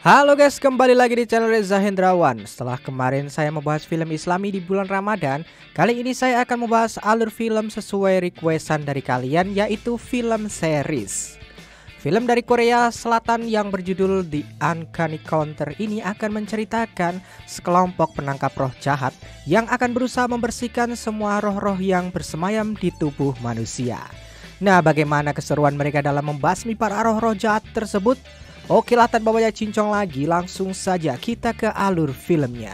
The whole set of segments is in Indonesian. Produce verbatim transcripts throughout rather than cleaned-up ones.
Halo guys, kembali lagi di channel Reza Hendrawan. Setelah kemarin saya membahas film Islami di bulan Ramadan, kali ini saya akan membahas alur film sesuai requestan dari kalian, yaitu film series. Film dari Korea Selatan yang berjudul The Uncanny Counter ini akan menceritakan sekelompok penangkap roh jahat yang akan berusaha membersihkan semua roh-roh yang bersemayam di tubuh manusia. Nah, bagaimana keseruan mereka dalam membasmi para roh-roh jahat tersebut? Oke lah, tanpa banyak cincong lagi, langsung saja kita ke alur filmnya.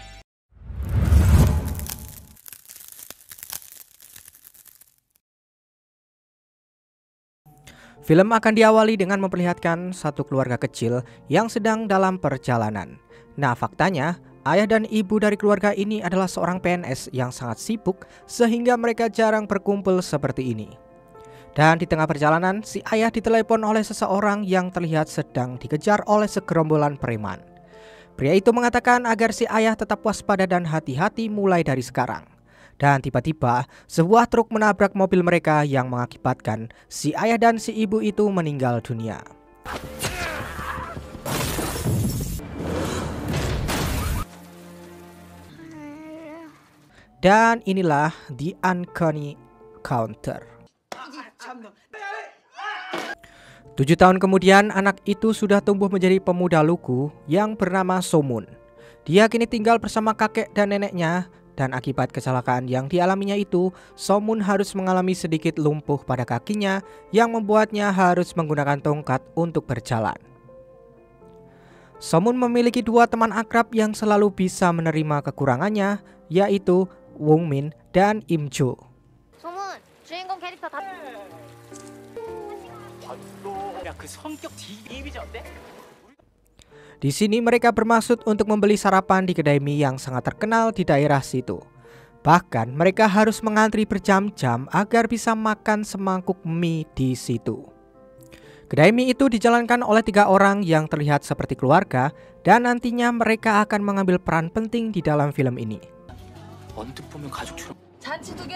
Film akan diawali dengan memperlihatkan satu keluarga kecil yang sedang dalam perjalanan. Nah, faktanya ayah dan ibu dari keluarga ini adalah seorang P N S yang sangat sibuk sehingga mereka jarang berkumpul seperti ini. Dan di tengah perjalanan, si ayah ditelepon oleh seseorang yang terlihat sedang dikejar oleh segerombolan preman. Pria itu mengatakan agar si ayah tetap waspada dan hati-hati mulai dari sekarang. Dan tiba-tiba, sebuah truk menabrak mobil mereka yang mengakibatkan si ayah dan si ibu itu meninggal dunia. Dan inilah The Uncanny Counter. Tujuh tahun kemudian, anak itu sudah tumbuh menjadi pemuda lugu yang bernama Somun. Dia kini tinggal bersama kakek dan neneknya, dan akibat kecelakaan yang dialaminya itu, Somun harus mengalami sedikit lumpuh pada kakinya yang membuatnya harus menggunakan tongkat untuk berjalan. Somun memiliki dua teman akrab yang selalu bisa menerima kekurangannya, yaitu Wong Min dan Im Jo. 소문, 주인공 캐릭터 다 Di sini mereka bermaksud untuk membeli sarapan di kedai mie yang sangat terkenal di daerah situ. Bahkan mereka harus mengantri berjam-jam agar bisa makan semangkuk mie di situ. Kedai mie itu dijalankan oleh tiga orang yang terlihat seperti keluarga, dan nantinya mereka akan mengambil peran penting di dalam film ini. 잔치 두 개.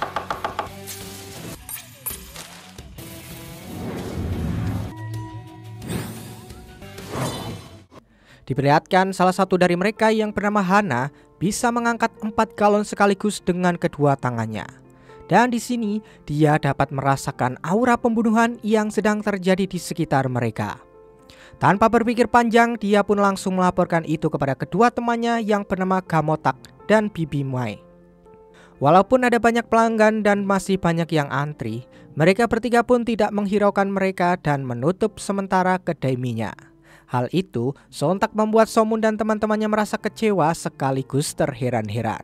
Diperlihatkan salah satu dari mereka yang bernama Hana bisa mengangkat empat galon sekaligus dengan kedua tangannya. Dan di sini dia dapat merasakan aura pembunuhan yang sedang terjadi di sekitar mereka. Tanpa berpikir panjang, dia pun langsung melaporkan itu kepada kedua temannya yang bernama Gamotak dan Bibi Mai. Walaupun ada banyak pelanggan dan masih banyak yang antri, mereka bertiga pun tidak menghiraukan mereka dan menutup sementara kedai mie-nya. Hal itu sontak membuat Somun dan teman-temannya merasa kecewa sekaligus terheran-heran.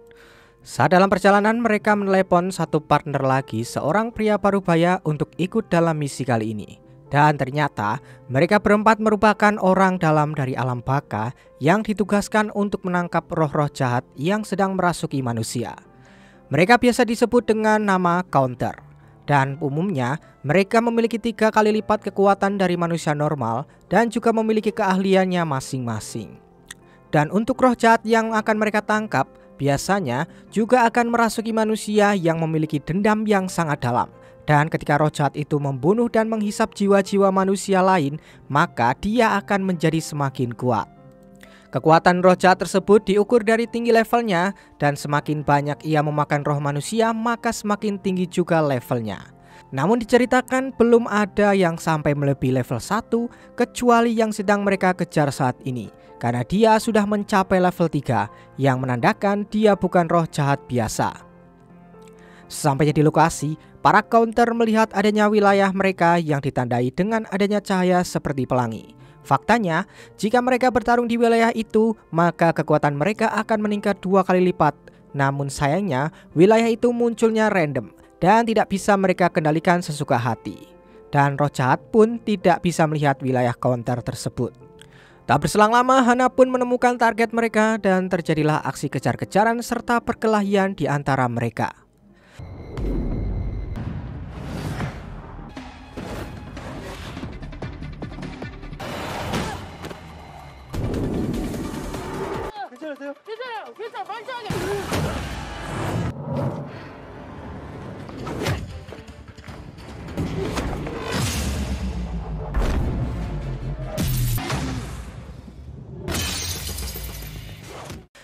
Saat dalam perjalanan, mereka menelepon satu partner lagi, seorang pria parubaya, untuk ikut dalam misi kali ini. Dan ternyata mereka berempat merupakan orang dalam dari alam baka yang ditugaskan untuk menangkap roh-roh jahat yang sedang merasuki manusia. Mereka biasa disebut dengan nama Counter. Dan umumnya mereka memiliki tiga kali lipat kekuatan dari manusia normal dan juga memiliki keahliannya masing-masing. Dan untuk roh jahat yang akan mereka tangkap biasanya juga akan merasuki manusia yang memiliki dendam yang sangat dalam. Dan ketika roh jahat itu membunuh dan menghisap jiwa-jiwa manusia lain, maka dia akan menjadi semakin kuat. Kekuatan roh jahat tersebut diukur dari tinggi levelnya, dan semakin banyak ia memakan roh manusia, maka semakin tinggi juga levelnya. Namun diceritakan belum ada yang sampai melebihi level satu kecuali yang sedang mereka kejar saat ini, karena dia sudah mencapai level tiga yang menandakan dia bukan roh jahat biasa. Sampainya di lokasi, para Counter melihat adanya wilayah mereka yang ditandai dengan adanya cahaya seperti pelangi. Faktanya, jika mereka bertarung di wilayah itu, maka kekuatan mereka akan meningkat dua kali lipat. Namun sayangnya, wilayah itu munculnya random dan tidak bisa mereka kendalikan sesuka hati. Dan roh jahat pun tidak bisa melihat wilayah Counter tersebut. Tak berselang lama, Hana pun menemukan target mereka dan terjadilah aksi kejar-kejaran serta perkelahian di antara mereka. 괜찮아요. 괜찮아. 멀쩡하게.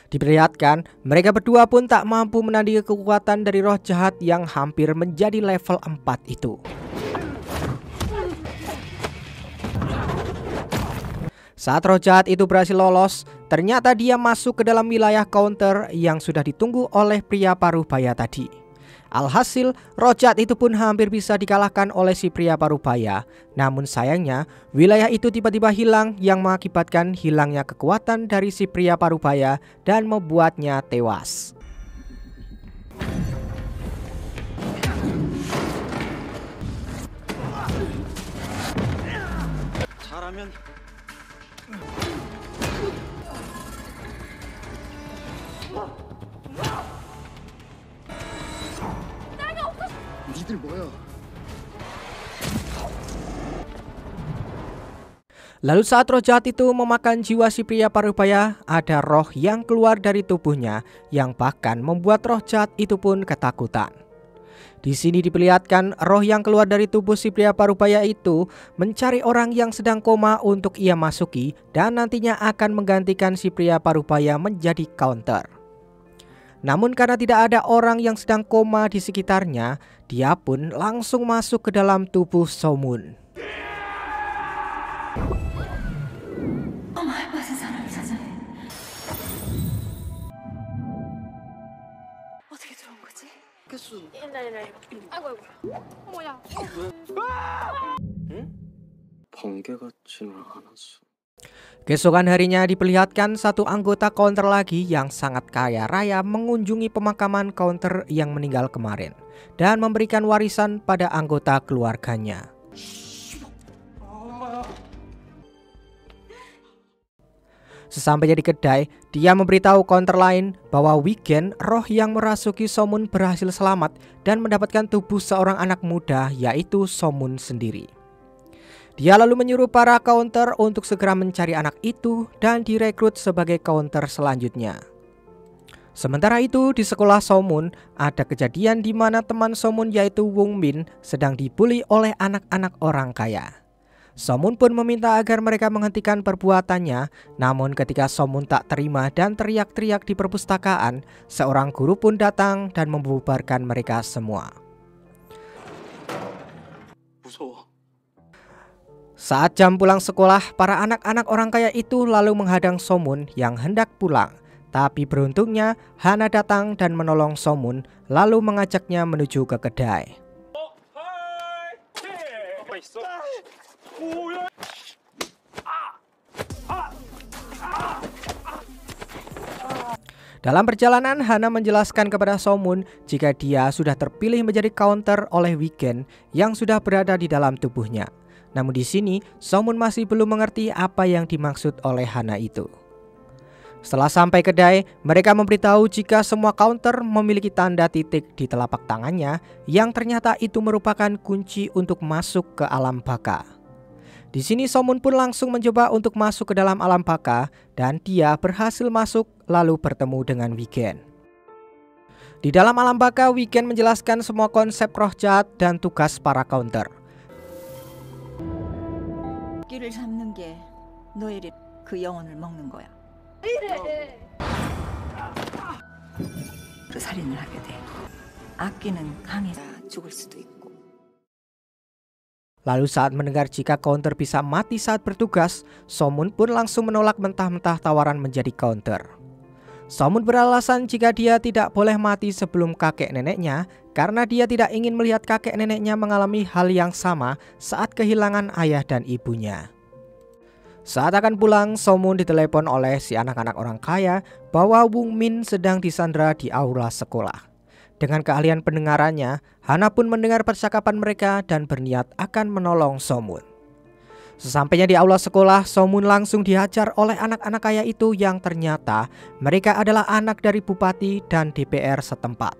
Diperlihatkan, mereka berdua pun tak mampu menandingi kekuatan dari roh jahat yang hampir menjadi level empat itu. Saat roh jahat itu berhasil lolos, ternyata dia masuk ke dalam wilayah counter yang sudah ditunggu oleh pria parubaya tadi. Alhasil, roh jahat itu pun hampir bisa dikalahkan oleh si pria parubaya. Namun sayangnya, wilayah itu tiba-tiba hilang yang mengakibatkan hilangnya kekuatan dari si pria parubaya dan membuatnya tewas. Lalu saat roh jahat itu memakan jiwa si pria parubaya, ada roh yang keluar dari tubuhnya yang bahkan membuat roh jahat itu pun ketakutan. Di sini diperlihatkan roh yang keluar dari tubuh si pria parubaya itu mencari orang yang sedang koma untuk ia masuki dan nantinya akan menggantikan si pria parubaya menjadi counter. Namun karena tidak ada orang yang sedang koma di sekitarnya, dia pun langsung masuk ke dalam tubuh Somun. Keesokan harinya diperlihatkan satu anggota counter lagi yang sangat kaya raya mengunjungi pemakaman counter yang meninggal kemarin dan memberikan warisan pada anggota keluarganya. Sesampainya di kedai, dia memberitahu counter lain bahwa Weekend, roh yang merasuki Somun, berhasil selamat dan mendapatkan tubuh seorang anak muda, yaitu Somun sendiri. Dia lalu menyuruh para counter untuk segera mencari anak itu dan direkrut sebagai counter selanjutnya. Sementara itu di sekolah Somun ada kejadian di mana teman Somun yaitu Wung Min sedang dibully oleh anak-anak orang kaya. Somun pun meminta agar mereka menghentikan perbuatannya, namun ketika Somun tak terima dan teriak-teriak di perpustakaan, seorang guru pun datang dan membubarkan mereka semua. Saat jam pulang sekolah, para anak-anak orang kaya itu lalu menghadang Somun yang hendak pulang. Tapi beruntungnya Hana datang dan menolong Somun, lalu mengajaknya menuju ke kedai. Dalam perjalanan, Hana menjelaskan kepada Somun jika dia sudah terpilih menjadi counter oleh Weekend yang sudah berada di dalam tubuhnya. Namun di sini Somun masih belum mengerti apa yang dimaksud oleh Hana itu. Setelah sampai kedai, mereka memberitahu jika semua counter memiliki tanda titik di telapak tangannya yang ternyata itu merupakan kunci untuk masuk ke alam baka. Di sini Somun pun langsung mencoba untuk masuk ke dalam alam baka dan dia berhasil masuk lalu bertemu dengan Weekend. Di dalam alam baka, Weekend menjelaskan semua konsep roh jahat dan tugas para counter. 끼를 잡는 게 너희를 그 영혼을 먹는 거야. 그 살인을 하게 돼. 악기는 강해서 죽을 수도 있고. Lalu saat mendengar jika counter bisa mati saat bertugas, Somun pun langsung menolak mentah-mentah tawaran menjadi counter. Somun beralasan jika dia tidak boleh mati sebelum kakek neneknya karena dia tidak ingin melihat kakek neneknya mengalami hal yang sama saat kehilangan ayah dan ibunya. Saat akan pulang, Somun ditelepon oleh si anak-anak orang kaya bahwa Wung Min sedang disandra di aula sekolah. Dengan keahlian pendengarannya, Hana pun mendengar percakapan mereka dan berniat akan menolong Somun. Sesampainya di aula sekolah, Somun langsung dihajar oleh anak-anak kaya itu yang ternyata mereka adalah anak dari bupati dan D P R setempat.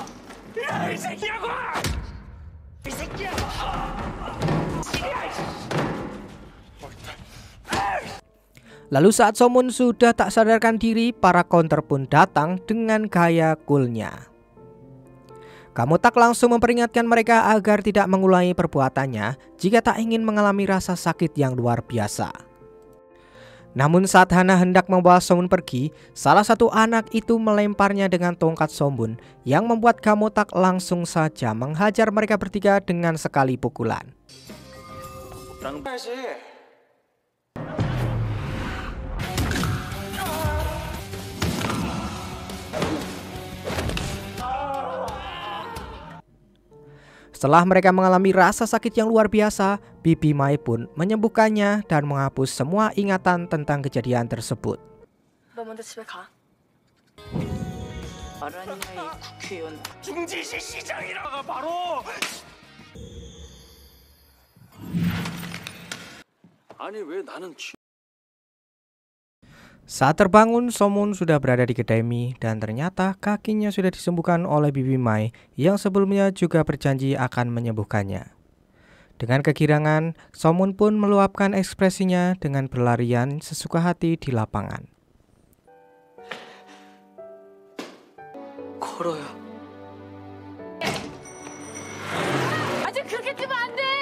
Lalu saat Somun sudah tak sadarkan diri, para counter pun datang dengan gaya coolnya. Kamutak langsung memperingatkan mereka agar tidak mengulangi perbuatannya jika tak ingin mengalami rasa sakit yang luar biasa. Namun saat Hana hendak membawa Somun pergi, salah satu anak itu melemparnya dengan tongkat Somun yang membuat Gamotak langsung saja menghajar mereka bertiga dengan sekali pukulan. Setelah mereka mengalami rasa sakit yang luar biasa, Bibi Mai pun menyembuhkannya dan menghapus semua ingatan tentang kejadian tersebut. 너 먼저 집에 가. 아라니아의 국회의원 중지시 시장이라가 바로. 아니 왜 나는 쥐... Saat terbangun, Somun sudah berada di kedai mie dan ternyata kakinya sudah disembuhkan oleh Bibi Mai yang sebelumnya juga berjanji akan menyembuhkannya. Dengan kegirangan, Somun pun meluapkan ekspresinya dengan berlarian sesuka hati di lapangan. 걸어요. 아직 그렇게 뛰면 안 돼!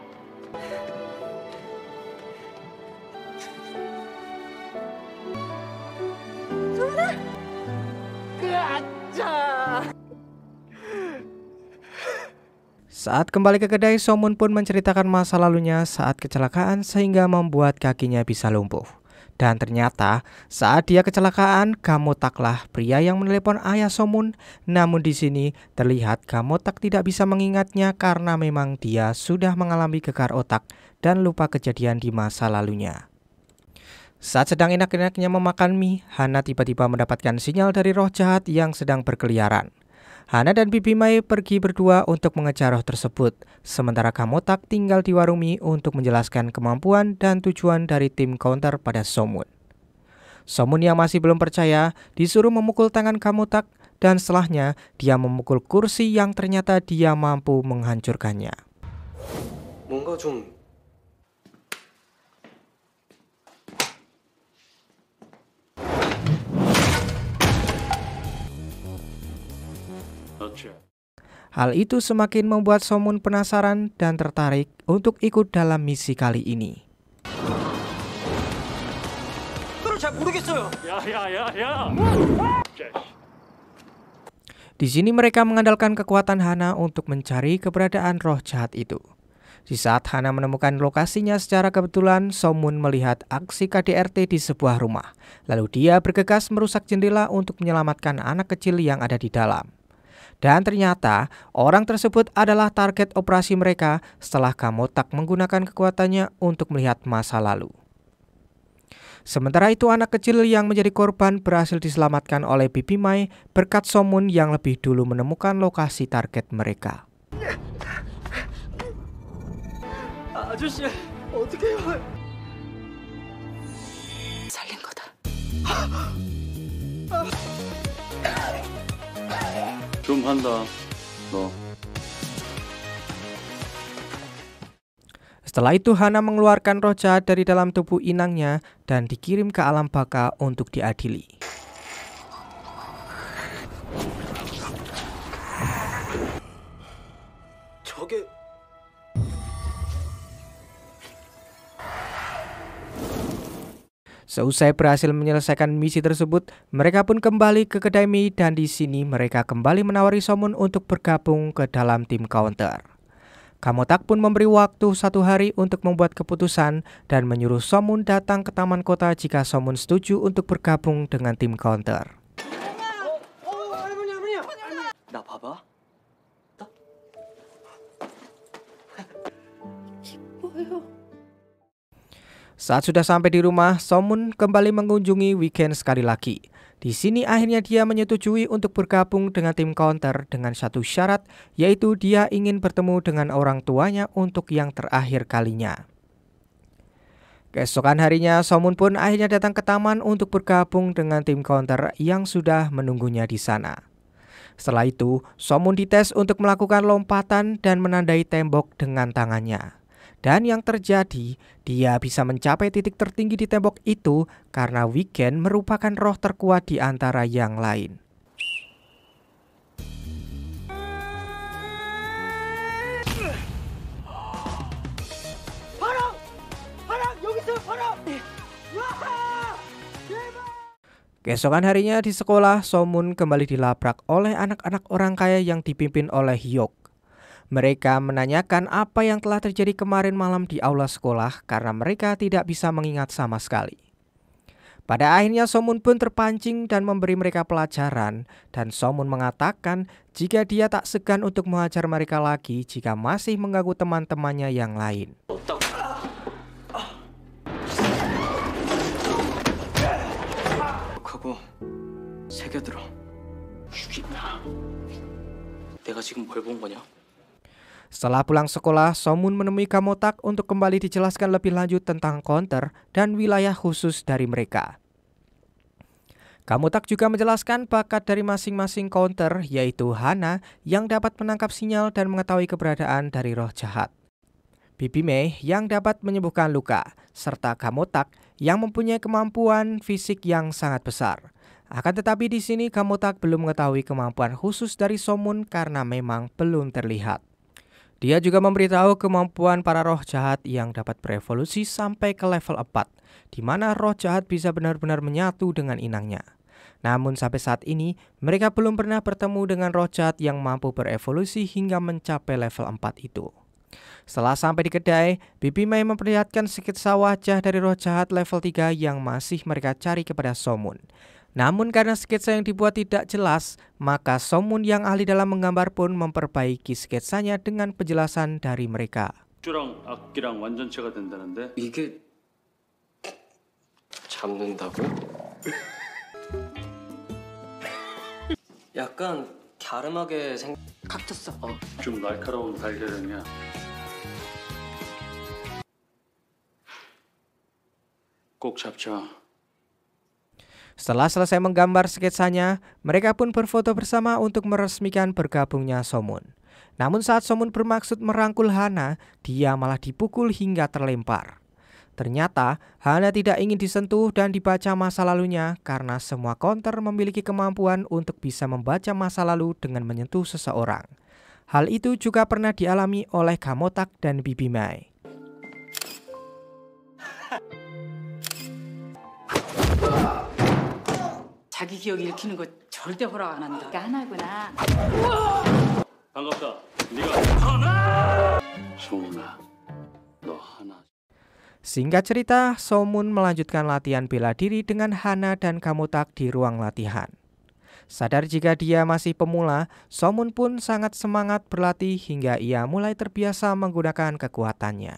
Saat kembali ke kedai, Somun pun menceritakan masa lalunya saat kecelakaan sehingga membuat kakinya bisa lumpuh. Dan ternyata saat dia kecelakaan, Gamotaklah pria yang menelepon ayah Somun. Namun di sini terlihat Gamotak tidak bisa mengingatnya karena memang dia sudah mengalami gegar otak dan lupa kejadian di masa lalunya. Saat sedang enak-enaknya memakan mie, Hana tiba-tiba mendapatkan sinyal dari roh jahat yang sedang berkeliaran. Hana dan Bibi Mai pergi berdua untuk mengejar roh tersebut, sementara Gamotak tinggal di warung mie untuk menjelaskan kemampuan dan tujuan dari tim counter pada Somun. Somun yang masih belum percaya disuruh memukul tangan Gamotak dan setelahnya dia memukul kursi yang ternyata dia mampu menghancurkannya. 뭔가 좀 Hal itu semakin membuat Somun penasaran dan tertarik untuk ikut dalam misi kali ini. Di sini mereka mengandalkan kekuatan Hana untuk mencari keberadaan roh jahat itu. Di saat Hana menemukan lokasinya secara kebetulan, Somun melihat aksi K D R T di sebuah rumah. Lalu dia bergegas merusak jendela untuk menyelamatkan anak kecil yang ada di dalam. Dan ternyata orang tersebut adalah target operasi mereka setelah Gamotak menggunakan kekuatannya untuk melihat masa lalu. Sementara itu anak kecil yang menjadi korban berhasil diselamatkan oleh Bibi Mai berkat Somun yang lebih dulu menemukan lokasi target mereka. 아저씨 어떻게 해요? 살린 거다. 좀 한다. 너. Setelah itu Hana mengeluarkan roh jahat dari dalam tubuh inangnya dan dikirim ke alam baka untuk diadili. 저게 Seusai berhasil menyelesaikan misi tersebut, mereka pun kembali ke kedai mie dan di sini mereka kembali menawari Somun untuk bergabung ke dalam tim counter. Gamotak pun memberi waktu satu hari untuk membuat keputusan dan menyuruh Somun datang ke taman kota jika Somun setuju untuk bergabung dengan tim counter. 나 봐봐. Saat sudah sampai di rumah, Somun kembali mengunjungi Weekend sekali lagi. Di sini akhirnya dia menyetujui untuk bergabung dengan tim counter dengan satu syarat, yaitu dia ingin bertemu dengan orang tuanya untuk yang terakhir kalinya. Keesokan harinya, Somun pun akhirnya datang ke taman untuk bergabung dengan tim counter yang sudah menunggunya di sana. Setelah itu, Somun dites untuk melakukan lompatan dan menandai tembok dengan tangannya. Dan yang terjadi, dia bisa mencapai titik tertinggi di tembok itu karena Weekend merupakan roh terkuat di antara yang lain. 바람! 바람! 여기 있어요! 바람! Keesokan harinya di sekolah, Somun kembali dilabrak oleh anak-anak orang kaya yang dipimpin oleh Hyuk. Mereka menanyakan apa yang telah terjadi kemarin malam di aula sekolah karena mereka tidak bisa mengingat sama sekali. Pada akhirnya Somun pun terpancing dan memberi mereka pelajaran, dan Somun mengatakan jika dia tak segan untuk menghajar mereka lagi jika masih mengganggu teman-temannya yang lain. 하고 새겨들어 죽인다. 내가 지금 뭘 본 거냐? Setelah pulang sekolah, Somun menemui Gamotak untuk kembali dijelaskan lebih lanjut tentang counter dan wilayah khusus dari mereka. Gamotak juga menjelaskan bakat dari masing-masing counter, yaitu Hana yang dapat menangkap sinyal dan mengetahui keberadaan dari roh jahat, Bibime yang dapat menyembuhkan luka, serta Gamotak yang mempunyai kemampuan fisik yang sangat besar. Akan tetapi di sini Gamotak belum mengetahui kemampuan khusus dari Somun karena memang belum terlihat. Dia juga memberitahu kemampuan para roh jahat yang dapat berevolusi sampai ke level empat, di mana roh jahat bisa benar-benar menyatu dengan inangnya. Namun sampai saat ini, mereka belum pernah bertemu dengan roh jahat yang mampu berevolusi hingga mencapai level empat itu. Setelah sampai di kedai, Bibime memperlihatkan sketsa wajah dari roh jahat level tiga yang masih mereka cari kepada Somun. Namun karena sketsa yang dibuat tidak jelas, maka Somun yang ahli dalam menggambar pun memperbaiki sketsanya dengan penjelasan dari mereka. 주랑 악기랑 완전체가 된다는데 이게 잡는다고? 약간 갸름하게 생. 각졌어. 어, 좀 날카로운 달걀형이야. 꼭 잡자. Setelah selesai menggambar sketsanya, mereka pun berfoto bersama untuk meresmikan bergabungnya Somun. Namun saat Somun bermaksud merangkul Hana, dia malah dipukul hingga terlempar. Ternyata Hana tidak ingin disentuh dan dibaca masa lalunya karena semua counter memiliki kemampuan untuk bisa membaca masa lalu dengan menyentuh seseorang. Hal itu juga pernah dialami oleh Gamotak dan Bibime. 자기 기억 읽히는 거 절대 허락 안 한다. 하나구나. 반갑다. 네가 하나. 소문아, 너 하나. Singkat cerita, Somun melanjutkan latihan bela diri dengan Hana dan Gamotak di ruang latihan. Sadar jika dia masih pemula, Somun pun sangat semangat berlatih hingga ia mulai terbiasa menggunakan kekuatannya.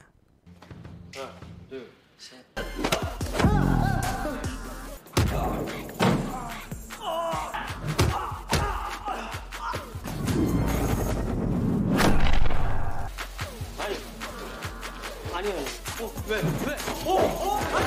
아니요. 어, 왜? 왜? 어, 어, 안 돼!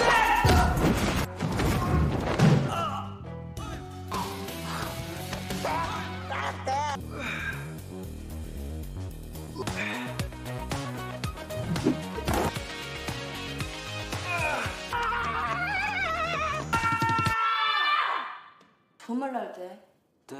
정말로 할 때. 네.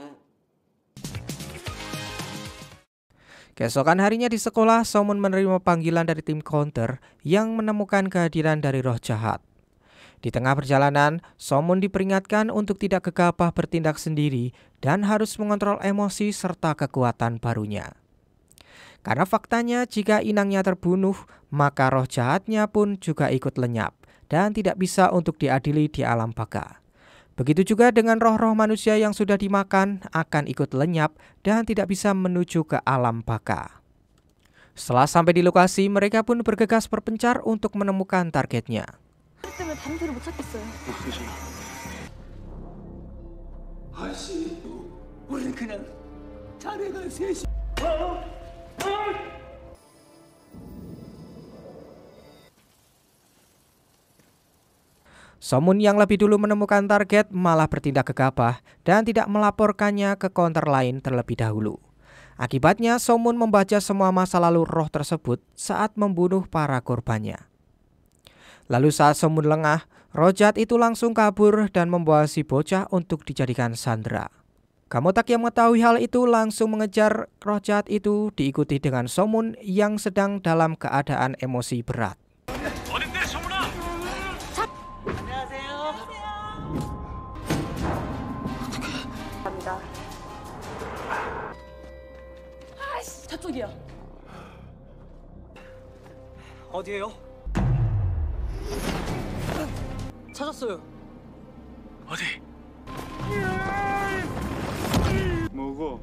Keesokan harinya di sekolah, Somun menerima panggilan dari tim counter yang menemukan kehadiran dari roh jahat. Di tengah perjalanan, Somun diperingatkan untuk tidak gegabah bertindak sendiri dan harus mengontrol emosi serta kekuatan barunya. Karena faktanya jika inangnya terbunuh, maka roh jahatnya pun juga ikut lenyap dan tidak bisa untuk diadili di alam baka. Begitu juga dengan roh-roh manusia yang sudah dimakan akan ikut lenyap dan tidak bisa menuju ke alam baka. Setelah sampai di lokasi, mereka pun bergegas berpencar untuk menemukan targetnya. 아저씨, 우리는 그냥 자네가 셋이. Somun yang lebih dulu menemukan target malah bertindak gegabah dan tidak melaporkannya ke counter lain terlebih dahulu. Akibatnya Somun membaca semua masa lalu roh tersebut saat membunuh para korbannya. Lalu saat Somun lengah, roh jahat itu langsung kabur dan membawa si bocah untuk dijadikan sandera. Gamotak yang mengetahui hal itu langsung mengejar roh jahat itu, diikuti dengan Somun yang sedang dalam keadaan emosi berat. 저쪽이야. 어디에요? 찾았어요. 어디? 뭐고?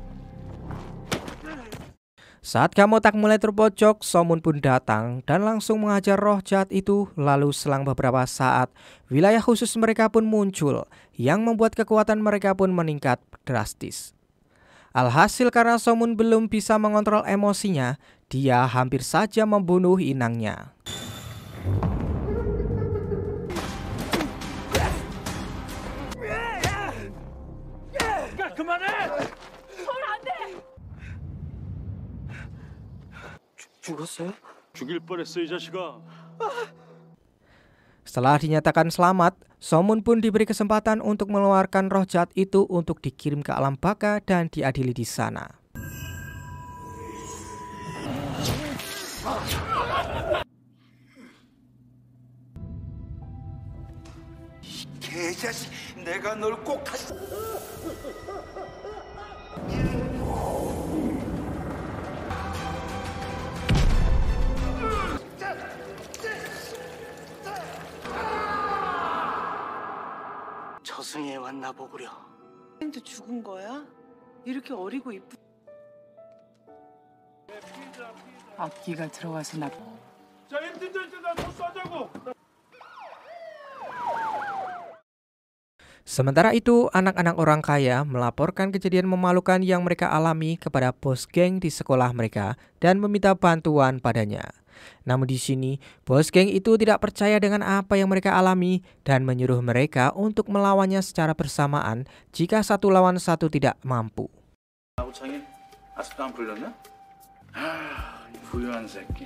Saat Gamotak mulai terpojok, Somun pun datang dan langsung menghajar roh jahat itu. Lalu selang beberapa saat, wilayah khusus mereka pun muncul, yang membuat kekuatan mereka pun meningkat drastis. Alhasil karena Somun belum bisa mengontrol emosinya, dia hampir saja membunuh inangnya. 죽었어요? 죽일 뻔했어 이 자식아. Setelah dinyatakan selamat, Somun pun diberi kesempatan untuk mengeluarkan roh jahat itu untuk dikirim ke alam baka dan diadili di sana. 개자식, 내가 널 꼭 다시. 저승에 왔나 보구려. 도 죽은 거야? 이렇게 어리고 이쁘. 악기가 들어와서 나. Sementara itu, anak-anak orang kaya melaporkan kejadian memalukan yang mereka alami kepada bos geng di sekolah mereka dan meminta bantuan padanya. Namun di sini, bos geng itu tidak percaya dengan apa yang mereka alami dan menyuruh mereka untuk melawannya secara bersamaan jika satu lawan satu tidak mampu. 아우창이 아직도 안 풀렸나? 아, 부유한 새끼.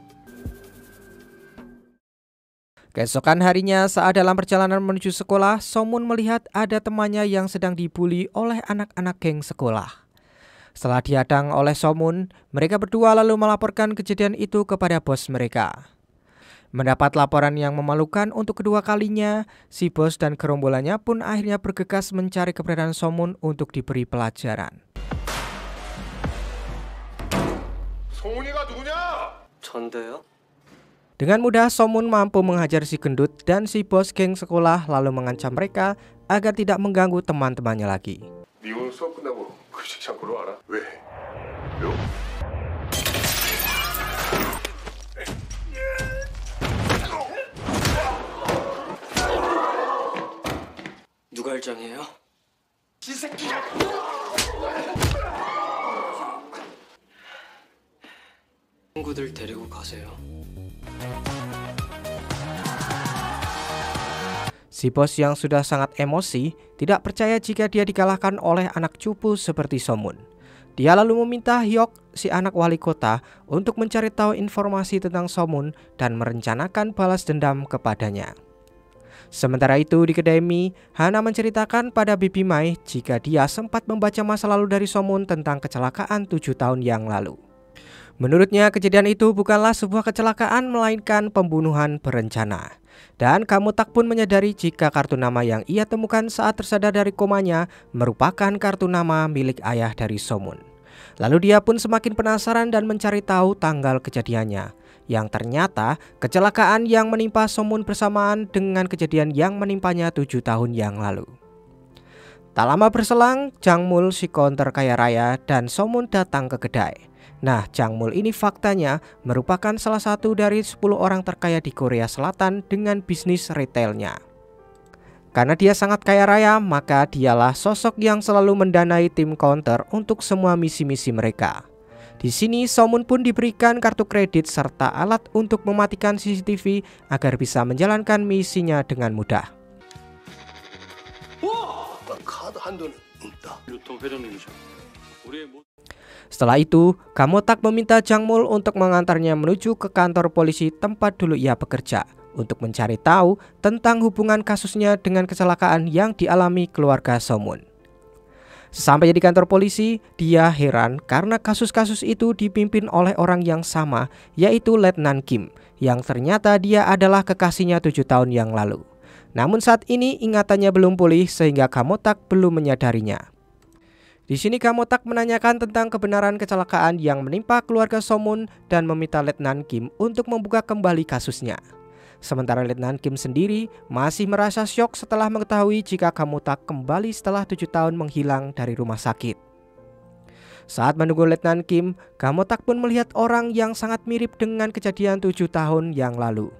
Keesokan harinya saat dalam perjalanan menuju sekolah, Somun melihat ada temannya yang sedang dibully oleh anak-anak geng sekolah. Setelah dihadang oleh Somun, mereka berdua lalu melaporkan kejadian itu kepada bos mereka. Mendapat laporan yang memalukan untuk kedua kalinya, si bos dan gerombolannya pun akhirnya bergegas mencari keberadaan Somun untuk diberi pelajaran. 송은이가 누구냐? 전데요? Dengan mudah Somun mampu menghajar si gendut dan si bos geng sekolah lalu mengancam mereka agar tidak mengganggu teman-temannya lagi. 네 오늘 수업 끝나고 그 식장 걸어와라. 왜? 요? 누가 일장이에요? 이 새끼야! 친구들 데리고 가세요. Si bos yang sudah sangat emosi tidak percaya jika dia dikalahkan oleh anak cupu seperti Somun. Dia lalu meminta Hyok, si anak wali kota, untuk mencari tahu informasi tentang Somun dan merencanakan balas dendam kepadanya. Sementara itu di kedai mie, Hana menceritakan pada Bibi Mai jika dia sempat membaca masa lalu dari Somun tentang kecelakaan tujuh tahun yang lalu. Menurutnya kejadian itu bukanlah sebuah kecelakaan melainkan pembunuhan berencana. Dan Gamotak pun menyadari jika kartu nama yang ia temukan saat tersadar dari komanya merupakan kartu nama milik ayah dari Somun. Lalu dia pun semakin penasaran dan mencari tahu tanggal kejadiannya, yang ternyata kecelakaan yang menimpa Somun bersamaan dengan kejadian yang menimpanya tujuh tahun yang lalu. Tak lama berselang, Jangmul si counter kaya raya dan Somun datang ke kedai. Nah, Jangmul ini faktanya merupakan salah satu dari sepuluh orang terkaya di Korea Selatan dengan bisnis retailnya. Karena dia sangat kaya raya, maka dialah sosok yang selalu mendanai tim counter untuk semua misi-misi mereka. Di sini Somun pun diberikan kartu kredit serta alat untuk mematikan C C T V agar bisa menjalankan misinya dengan mudah. 카드 한도는 있다. 유통 회장님이죠. 우리의 모... Setelah itu, Gamotak meminta Jangmul untuk mengantarnya menuju ke kantor polisi tempat dulu ia bekerja untuk mencari tahu tentang hubungan kasusnya dengan kecelakaan yang dialami keluarga Somun. Sesampainya di kantor polisi, dia heran karena kasus-kasus itu dipimpin oleh orang yang sama, yaitu Letnan Kim, yang ternyata dia adalah kekasihnya tujuh tahun yang lalu. Namun saat ini ingatannya belum pulih sehingga Gamotak belum menyadarinya. Di sini Gamotak menanyakan tentang kebenaran kecelakaan yang menimpa keluarga Somun dan meminta Letnan Kim untuk membuka kembali kasusnya. Sementara Letnan Kim sendiri masih merasa syok setelah mengetahui jika Gamotak kembali setelah tujuh tahun menghilang dari rumah sakit. Saat menunggu Letnan Kim, Gamotak pun melihat orang yang sangat mirip dengan kejadian tujuh tahun yang lalu.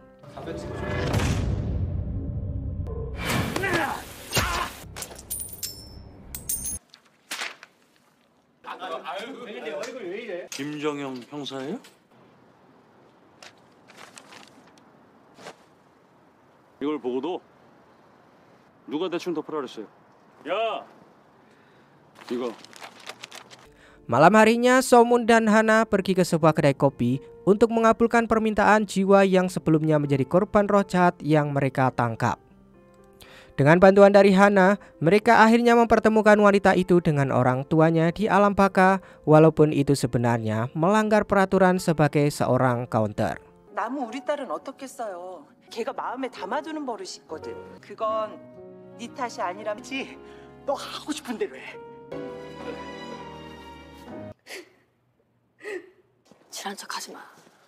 김정영 형사예요? 이걸 보고도 누가 대충 덮으라 그랬어요? 야, 이거. Malam harinya, Somun dan Hana pergi ke sebuah kedai kopi untuk mengabulkan permintaan jiwa yang sebelumnya menjadi korban roh jahat yang mereka tangkap. Dengan bantuan dari Hana, mereka akhirnya mempertemukan wanita itu dengan orang tuanya di alam baka, walaupun itu sebenarnya melanggar peraturan sebagai seorang counter. 나무 우리 딸은 어떻겠어요? 걔가 마음에 담아두는 버릇이 있거든. 그건 네 탓이 아니라지. 너 하고 싶은 대로 해. 지랄한 척 하지 마.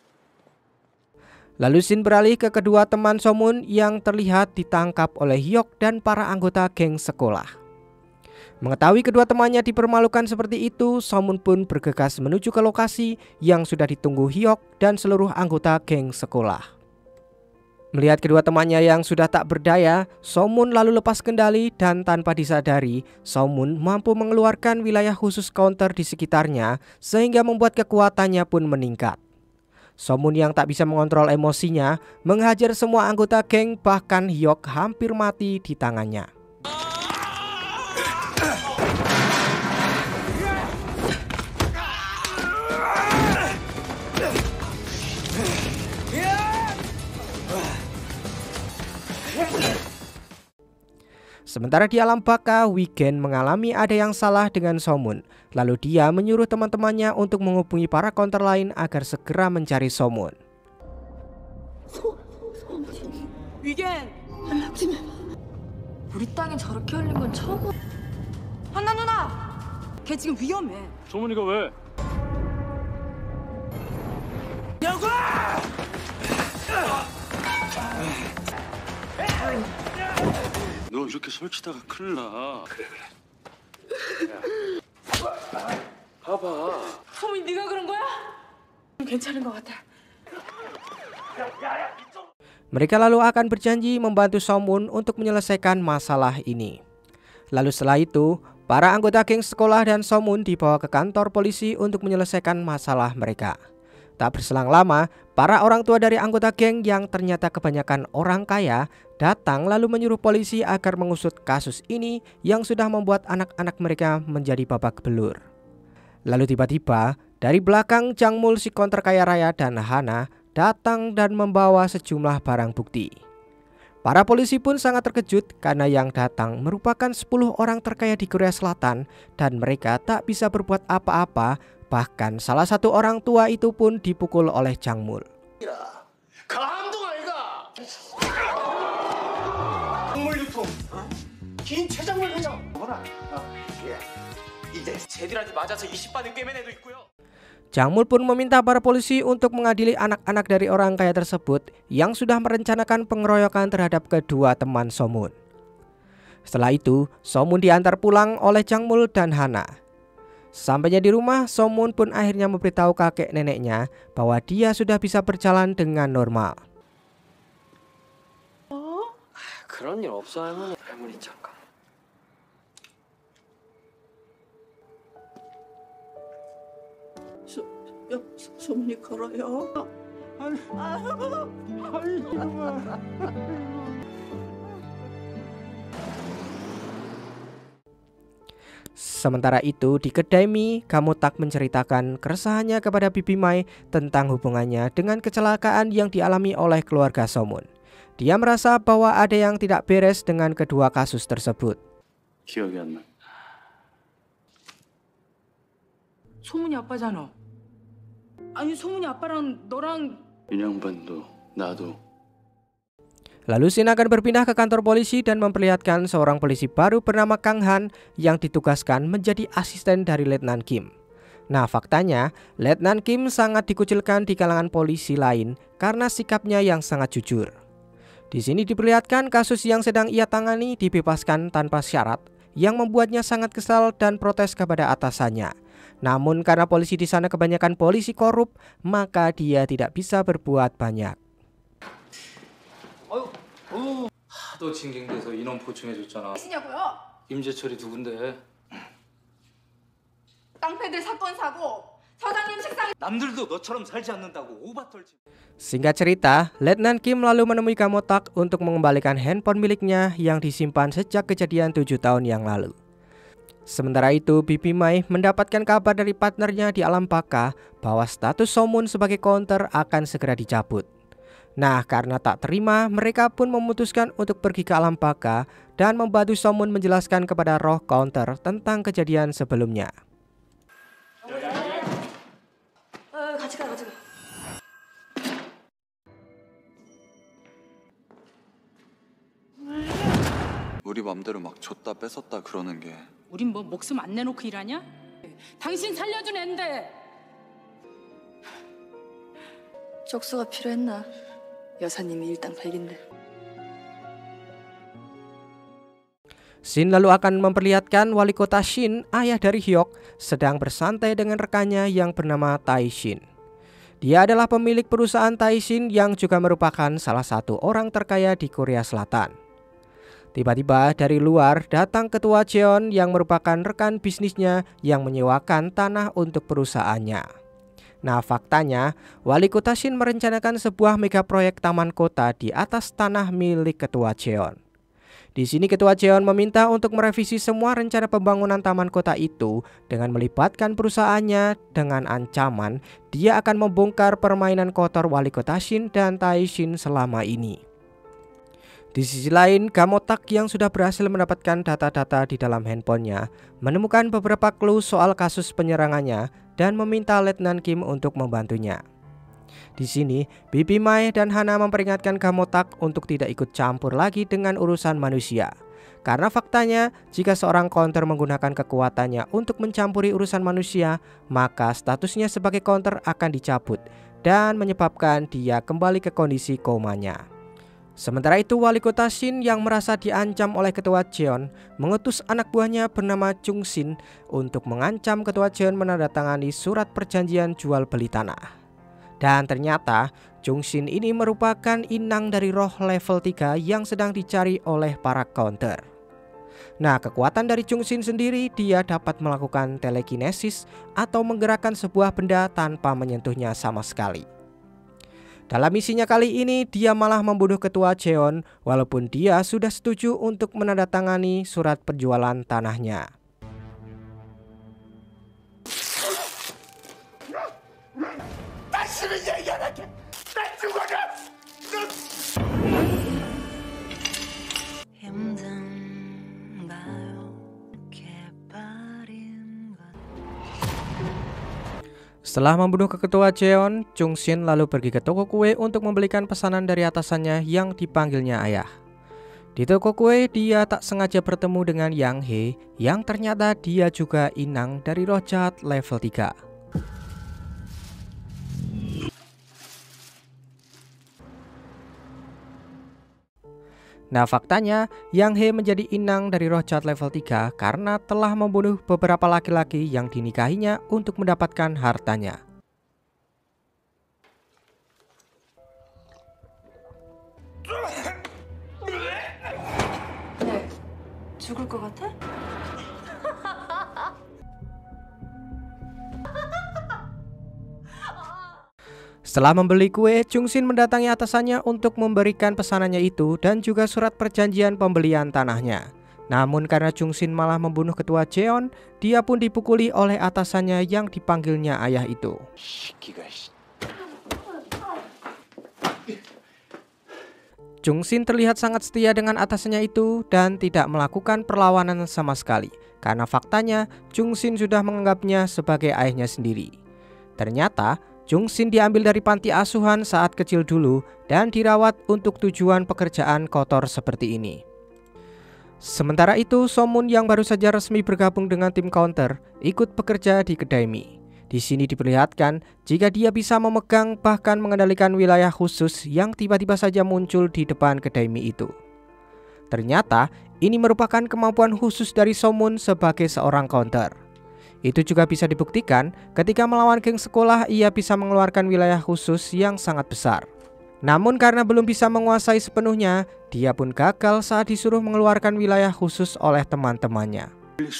Lalu Shin beralih ke kedua teman Somun yang terlihat ditangkap oleh Hyuk dan para anggota geng sekolah. Mengetahui kedua temannya dipermalukan seperti itu, Somun pun bergegas menuju ke lokasi yang sudah ditunggu Hyuk dan seluruh anggota geng sekolah. Melihat kedua temannya yang sudah tak berdaya, Somun lalu lepas kendali dan tanpa disadari, Somun mampu mengeluarkan wilayah khusus counter di sekitarnya sehingga membuat kekuatannya pun meningkat. Somun yang tak bisa mengontrol emosinya menghajar semua anggota geng, bahkan Hyuk hampir mati di tangannya. Sementara di alam baka, Wigen mengalami ada yang salah dengan Somun. Lalu dia menyuruh teman-temannya untuk menghubungi para counter lain agar segera mencari Somun. 위겐! 연락 좀 해봐. 우리 땅에 저렇게 흘린 건 처음. 한나 누나! 걔 지금 위험해. 소문이가 왜? 너 이렇게 설치다가 큰일 나. 그래 그래. 야, 봐봐. 소민 네가 그런 거야? 괜찮은 것 같아. Mereka lalu akan berjanji membantu Somun untuk menyelesaikan masalah ini. Lalu setelah itu, para anggota geng sekolah dan Somun dibawa ke kantor polisi untuk menyelesaikan masalah mereka. Tak berselang lama, para orang tua dari anggota geng yang ternyata kebanyakan orang kaya datang lalu menyuruh polisi agar mengusut kasus ini yang sudah membuat anak-anak mereka menjadi babak belur. Lalu tiba-tiba dari belakang Jangmul si counter kaya raya dan Hana datang dan membawa sejumlah barang bukti. Para polisi pun sangat terkejut karena yang datang merupakan sepuluh orang terkaya di Korea Selatan dan mereka tak bisa berbuat apa-apa. Bahkan salah satu orang tua itu pun dipukul oleh Jangmul. Jangmul pun meminta para polisi untuk mengadili anak-anak dari orang kaya tersebut yang sudah merencanakan pengeroyokan terhadap kedua teman Somun. Setelah itu, Somun diantar pulang oleh Jangmul dan Hana. Sampainya di rumah, Somun pun akhirnya memberitahu kakek neneknya bahwa dia sudah bisa berjalan dengan normal. 어? 그런 일 없어 할머니. 할머니 잠깐. 소, 야, 소, 소문이 걸어요. 아니, 아이고. Sementara itu di kedai mie, Gamotak menceritakan keresahannya kepada Bibi Mai tentang hubungannya dengan kecelakaan yang dialami oleh keluarga Somun. Dia merasa bahwa ada yang tidak beres dengan kedua kasus tersebut. 기억이 안 나. 소문이 아빠잖아. 아니 소문이 아빠랑 너랑 이 양반도 나도. Lalu Shin akan berpindah ke kantor polisi dan memperlihatkan seorang polisi baru bernama Kang Han yang ditugaskan menjadi asisten dari Letnan Kim. Nah, faktanya Letnan Kim sangat dikucilkan di kalangan polisi lain karena sikapnya yang sangat jujur. Di sini diperlihatkan kasus yang sedang ia tangani dibebaskan tanpa syarat, yang membuatnya sangat kesal dan protes kepada atasannya. Namun karena polisi di sana kebanyakan polisi korup, maka dia tidak bisa berbuat banyak. 하도 징징대서 인원 보충해줬잖아. 시냐고요? 임재철이 누군데? 깡패들 사건 사고 서장님 식당. 남들도 너처럼 살지 않는다고 오바 떨지. Singkat cerita, Letnan Kim lalu menemui Gamotak untuk mengembalikan handphone miliknya yang disimpan sejak kejadian tujuh tahun yang lalu. Sementara itu, Bibi Mai mendapatkan kabar dari partnernya di Alam Baka bahwa status Somun sebagai counter akan segera dicabut. Nah, karena tak terima, mereka pun memutuskan untuk pergi ke Alam Baka dan membantu Somun menjelaskan kepada roh counter tentang kejadian sebelumnya. 어, 같이 가, 같이 가. 우리 맘대로 막 줬다 뺏었다 그러는 게 우린 뭐 목숨 안 내놓고 일하냐? 당신 살려준 앤데. 적수가 필요했나? 여사님이 일당 팔긴데. Shin lalu akan memperlihatkan wali kota Shin, ayah dari Hyuk, sedang bersantai dengan rekannya yang bernama Tai Shin. Dia adalah pemilik perusahaan Tai Shin yang juga merupakan salah satu orang terkaya di Korea Selatan. Tiba-tiba dari luar datang ketua Jeon yang merupakan rekan bisnisnya yang menyewakan tanah untuk perusahaannya. Nah, faktanya wali kota Shin merencanakan sebuah mega proyek taman kota di atas tanah milik ketua Jeon. Di sini ketua Jeon meminta untuk merevisi semua rencana pembangunan taman kota itu dengan melibatkan perusahaannya dengan ancaman dia akan membongkar permainan kotor wali kota Shin dan Tai Shin selama ini. Di sisi lain, Gamotak yang sudah berhasil mendapatkan data-data di dalam handphonenya menemukan beberapa clue soal kasus penyerangannya dan meminta Letnan Kim untuk membantunya. Di sini, Bibi Mai dan Hana memperingatkan Gamotak untuk tidak ikut campur lagi dengan urusan manusia. Karena faktanya, jika seorang counter menggunakan kekuatannya untuk mencampuri urusan manusia, maka statusnya sebagai counter akan dicabut dan menyebabkan dia kembali ke kondisi komanya. Sementara itu, wali kota Shin yang merasa diancam oleh ketua Jeon mengutus anak buahnya bernama Chung Shin untuk mengancam ketua Jeon menandatangani surat perjanjian jual beli tanah. Dan ternyata Chung Shin ini merupakan inang dari roh level tiga yang sedang dicari oleh para counter. Nah, kekuatan dari Chung Shin sendiri, dia dapat melakukan telekinesis atau menggerakkan sebuah benda tanpa menyentuhnya sama sekali. Dalam misinya kali ini, dia malah membunuh ketua Jeon walaupun dia sudah setuju untuk menandatangani surat penjualan tanahnya. Setelah membunuh ketua Jeon, Chung Shin lalu pergi ke toko kue untuk membelikan pesanan dari atasannya yang dipanggilnya ayah. Di toko kue, dia tak sengaja bertemu dengan Yang Hee yang ternyata dia juga inang dari roh jahat level tiga. Nah, faktanya Yang Hee menjadi inang dari roh jahat level tiga karena telah membunuh beberapa laki-laki yang dinikahinya untuk mendapatkan hartanya. 네, 죽을 것 같아? Setelah membeli kue, Chung Shin mendatangi atasannya untuk memberikan pesanannya itu dan juga surat perjanjian pembelian tanahnya. Namun karena Chung Shin malah membunuh ketua Jeon, dia pun dipukuli oleh atasannya yang dipanggilnya ayah itu. Chung Shin terlihat sangat setia dengan atasannya itu dan tidak melakukan perlawanan sama sekali. Karena faktanya Chung Shin sudah menganggapnya sebagai ayahnya sendiri. Ternyata Jungsin diambil dari panti asuhan saat kecil dulu dan dirawat untuk tujuan pekerjaan kotor seperti ini. Sementara itu, Somun yang baru saja resmi bergabung dengan tim counter ikut bekerja di kedai mie. Di sini diperlihatkan jika dia bisa memegang bahkan mengendalikan wilayah khusus yang tiba-tiba saja muncul di depan kedai mie itu. Ternyata ini merupakan kemampuan khusus dari Somun sebagai seorang counter. Itu juga bisa dibuktikan ketika melawan geng sekolah ia bisa mengeluarkan wilayah khusus yang sangat besar. Namun karena belum bisa menguasai sepenuhnya, dia pun gagal saat disuruh mengeluarkan wilayah khusus oleh teman-temannya.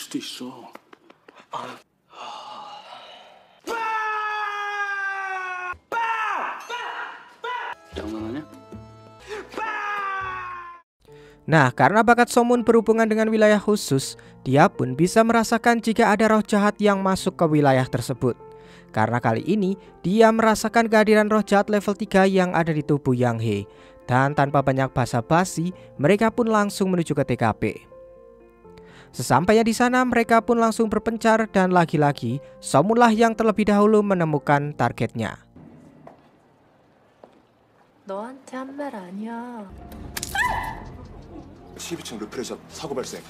Nah, karena bakat Somun berhubungan dengan wilayah khusus, dia pun bisa merasakan jika ada roh jahat yang masuk ke wilayah tersebut. Karena kali ini, dia merasakan kehadiran roh jahat level tiga yang ada di tubuh Yang He. Dan tanpa banyak basa-basi, mereka pun langsung menuju ke T K P. Sesampainya di sana, mereka pun langsung berpencar dan lagi-lagi, Somunlah yang terlebih dahulu menemukan targetnya. 너한테 한 말 아니야. 십이 층 르프레샵 사고 발생.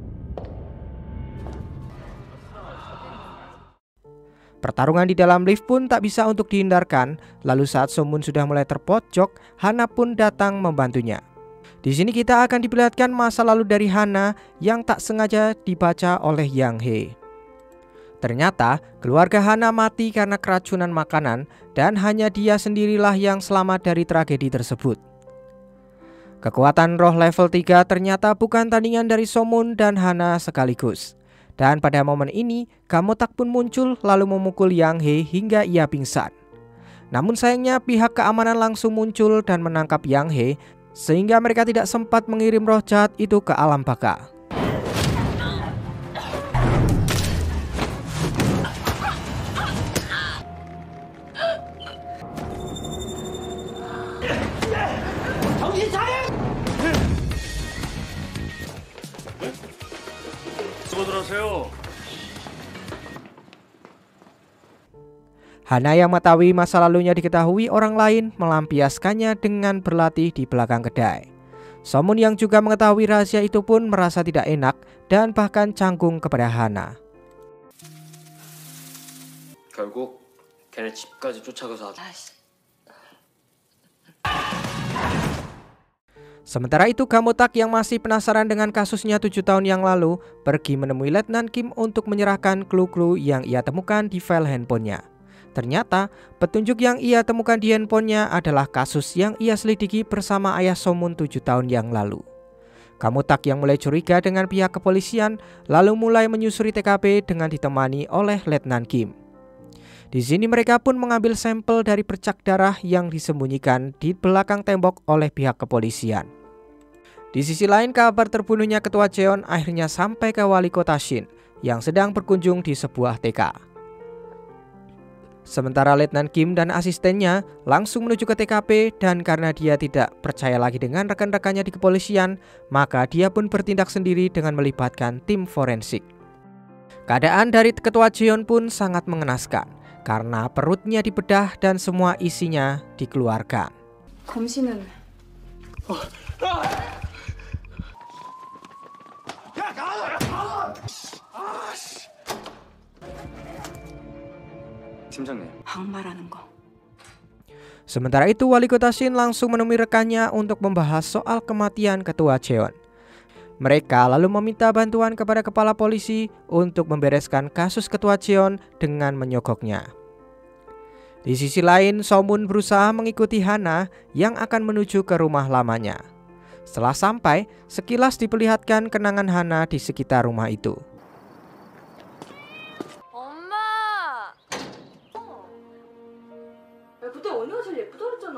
Pertarungan di dalam lift pun tak bisa untuk dihindarkan. Lalu saat Somun sudah mulai terpojok, Hana pun datang membantunya. Di sini kita akan diperlihatkan masa lalu dari Hana yang tak sengaja dibaca oleh Yang He. Ternyata keluarga Hana mati karena keracunan makanan dan hanya dia sendirilah yang selamat dari tragedi tersebut. Kekuatan roh level tiga ternyata bukan tandingan dari Somun dan Hana sekaligus. Dan pada momen ini, Gamotak pun muncul lalu memukul Yang He hingga ia pingsan. Namun sayangnya pihak keamanan langsung muncul dan menangkap Yang He, sehingga mereka tidak sempat mengirim roh jahat itu ke alam baka. Hana yang mengetahui masa lalunya diketahui orang lain melampiaskannya dengan berlatih di belakang kedai. Somun yang juga mengetahui rahasia itu pun merasa tidak enak dan bahkan canggung kepada Hana. 결국 걔네 집까지 쫓아가서 Sementara itu Gamotak yang masih penasaran dengan kasusnya tujuh tahun yang lalu pergi menemui Letnan Kim untuk menyerahkan clue-clue yang ia temukan di file handphonenya. Ternyata petunjuk yang ia temukan di handphonenya adalah kasus yang ia selidiki bersama ayah Somun tujuh tahun yang lalu. Gamotak yang mulai curiga dengan pihak kepolisian lalu mulai menyusuri T K P dengan ditemani oleh Letnan Kim. Di sini mereka pun mengambil sampel dari percak darah yang disembunyikan di belakang tembok oleh pihak kepolisian. Di sisi lain, kabar terbunuhnya Ketua Jeon akhirnya sampai ke Wali Kota Shin yang sedang berkunjung di sebuah T K. Sementara Letnan Kim dan asistennya langsung menuju ke T K P dan karena dia tidak percaya lagi dengan rekan-rekannya di kepolisian, maka dia pun bertindak sendiri dengan melibatkan tim forensik. Keadaan dari Ketua Jeon pun sangat mengenaskan karena perutnya dibedah dan semua isinya dikeluarkan. 검신은 팀장님. 막말하는 거. Sementara itu Wali Kota Shin langsung menemui rekannya untuk membahas soal kematian Ketua Jeon. Mereka lalu meminta bantuan kepada kepala polisi untuk membereskan kasus Ketua Jeon dengan menyogoknya. Di sisi lain, Somun berusaha mengikuti Hana yang akan menuju ke rumah lamanya. Setelah sampai, sekilas diperlihatkan kenangan Hana di sekitar rumah itu. 엄마! 야, 그때 언니가 제일 예쁘다 그랬잖아.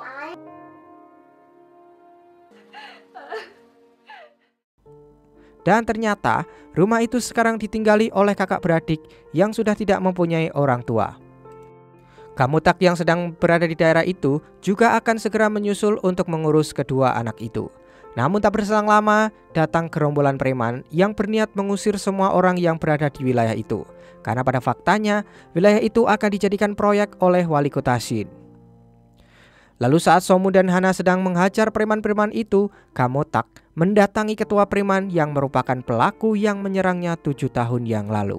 Dan ternyata rumah itu sekarang ditinggali oleh kakak beradik yang sudah tidak mempunyai orang tua. Gamotak yang sedang berada di daerah itu juga akan segera menyusul untuk mengurus kedua anak itu. Namun tak berselang lama datang gerombolan preman yang berniat mengusir semua orang yang berada di wilayah itu. karena pada faktanya wilayah itu akan dijadikan proyek oleh wali kota Shin. Lalu saat Somun dan Hana sedang menghajar preman-preman itu, Gamotak mendatangi ketua preman yang merupakan pelaku yang menyerangnya tujuh tahun yang lalu.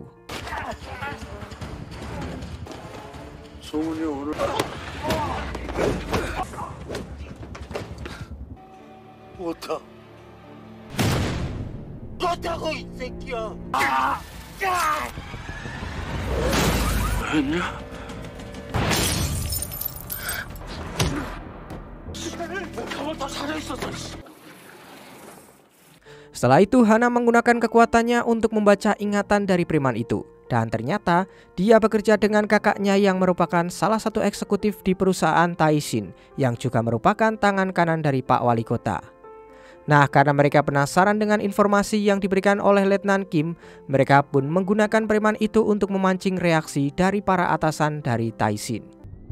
소문이 오늘 못하. 못하고 이 새끼야. 했냐? 가만 더 살아 있었어. Setelah itu Hana menggunakan kekuatannya untuk membaca ingatan dari preman itu. Dan ternyata dia bekerja dengan kakaknya yang merupakan salah satu eksekutif di perusahaan Taishin yang juga merupakan tangan kanan dari Pak Wali Kota. Nah, karena mereka penasaran dengan informasi yang diberikan oleh Letnan Kim, mereka pun menggunakan preman itu untuk memancing reaksi dari para atasan dari Taishin.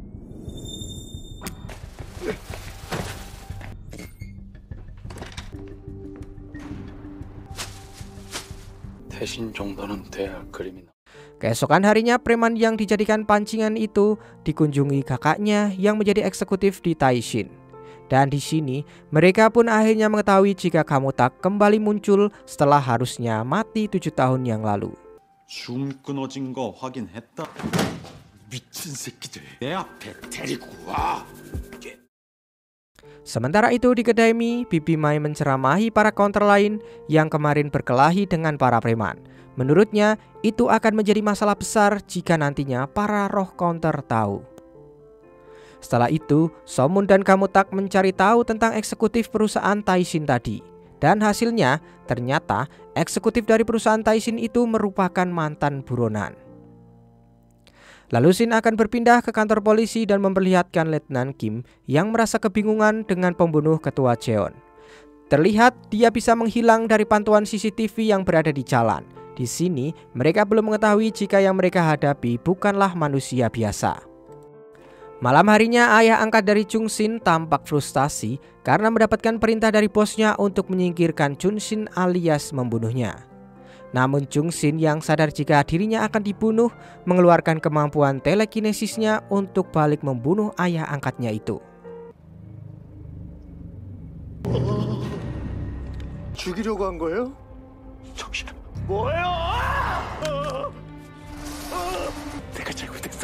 대신 정도는 돼야 그림이 나. Keesokan harinya preman yang dijadikan pancingan itu dikunjungi kakaknya yang menjadi eksekutif di Taishin. Dan di sini mereka pun akhirnya mengetahui jika Gamotak kembali muncul setelah harusnya mati tujuh tahun yang lalu. 줌 끊어진 거 확인했다. 미친 새끼들 내 앞에 데리고 와. Sementara itu di kedai mie, Bibi Mai menceramahi para counter lain yang kemarin berkelahi dengan para preman. Menurutnya, itu akan menjadi masalah besar jika nantinya para roh counter tahu. Setelah itu, Somun dan Gamotak mencari tahu tentang eksekutif perusahaan Taishin tadi. Dan hasilnya, ternyata eksekutif dari perusahaan Taishin itu merupakan mantan buronan. Lalu Shin akan berpindah ke kantor polisi dan memperlihatkan Letnan Kim yang merasa kebingungan dengan pembunuh ketua Jeon. Terlihat dia bisa menghilang dari pantauan C C T V yang berada di jalan. Di sini mereka belum mengetahui jika yang mereka hadapi bukanlah manusia biasa. Malam harinya ayah angkat dari Chung Shin tampak frustasi karena mendapatkan perintah dari bosnya untuk menyingkirkan Chun Shin alias membunuhnya. Namun Chung Shin yang sadar jika dirinya akan dibunuh mengeluarkan kemampuan telekinesisnya untuk balik membunuh ayah angkatnya itu. 죽이려고 한 거예요? 정신아. 뭐예요? 내가 잘못했어.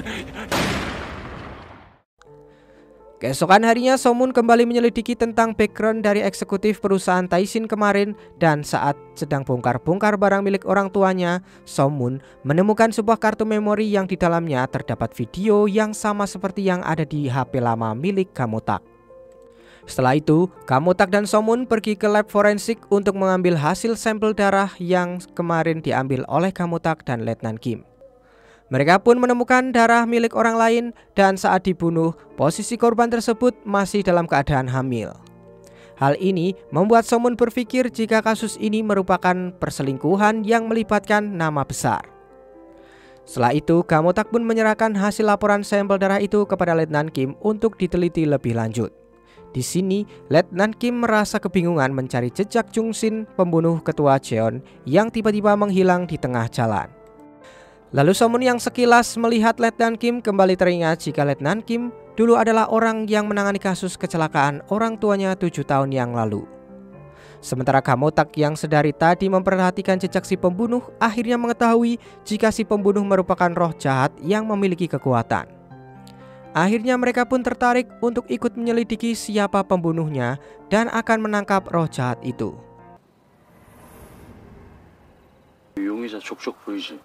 Keesokan harinya Somun kembali menyelidiki tentang background dari eksekutif perusahaan Taishin kemarin dan saat sedang bongkar-bongkar barang milik orang tuanya, Somun menemukan sebuah kartu memori yang di dalamnya terdapat video yang sama seperti yang ada di H P lama milik Gamotak. Setelah itu, Gamotak dan Somun pergi ke lab forensik untuk mengambil hasil sampel darah yang kemarin diambil oleh Gamotak dan Letnan Kim. Mereka pun menemukan darah milik orang lain dan saat dibunuh, posisi korban tersebut masih dalam keadaan hamil. Hal ini membuat Somun berpikir jika kasus ini merupakan perselingkuhan yang melibatkan nama besar. Setelah itu, Gamotak pun menyerahkan hasil laporan sampel darah itu kepada Letnan Kim untuk diteliti lebih lanjut. Di sini, Letnan Kim merasa kebingungan mencari jejak Chung Shin, pembunuh ketua Jeon yang tiba-tiba menghilang di tengah jalan. Lalu Somun yang sekilas melihat Letnan Kim kembali teringat jika Letnan Kim dulu adalah orang yang menangani kasus kecelakaan orang tuanya tujuh tahun yang lalu. Sementara Gamotak yang sedari tadi memperhatikan jejak si pembunuh akhirnya mengetahui jika si pembunuh merupakan roh jahat yang memiliki kekuatan. Akhirnya mereka pun tertarik untuk ikut menyelidiki siapa pembunuhnya dan akan menangkap roh jahat itu. 용의자 족족 보이지?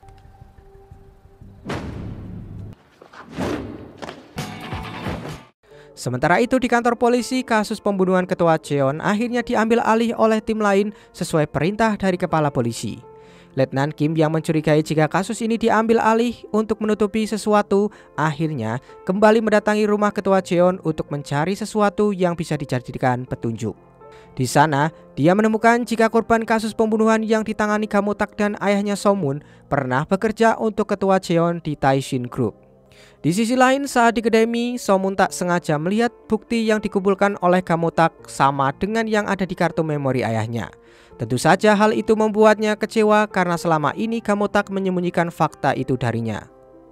Sementara itu di kantor polisi, kasus pembunuhan ketua Jeon akhirnya diambil alih oleh tim lain sesuai perintah dari kepala polisi. Letnan Kim yang mencurigai jika kasus ini diambil alih untuk menutupi sesuatu, akhirnya kembali mendatangi rumah ketua Jeon untuk mencari sesuatu yang bisa dijadikan petunjuk. Di sana, dia menemukan jika korban kasus pembunuhan yang ditangani Gamotak dan ayahnya Somun pernah bekerja untuk ketua Jeon di Taishin Group. Di sisi lain, saat di kedai mie, Somun tak sengaja melihat bukti yang dikumpulkan oleh Gamotak sama dengan yang ada di kartu memori ayahnya. Tentu saja hal itu membuatnya kecewa karena selama ini Gamotak menyembunyikan fakta itu darinya.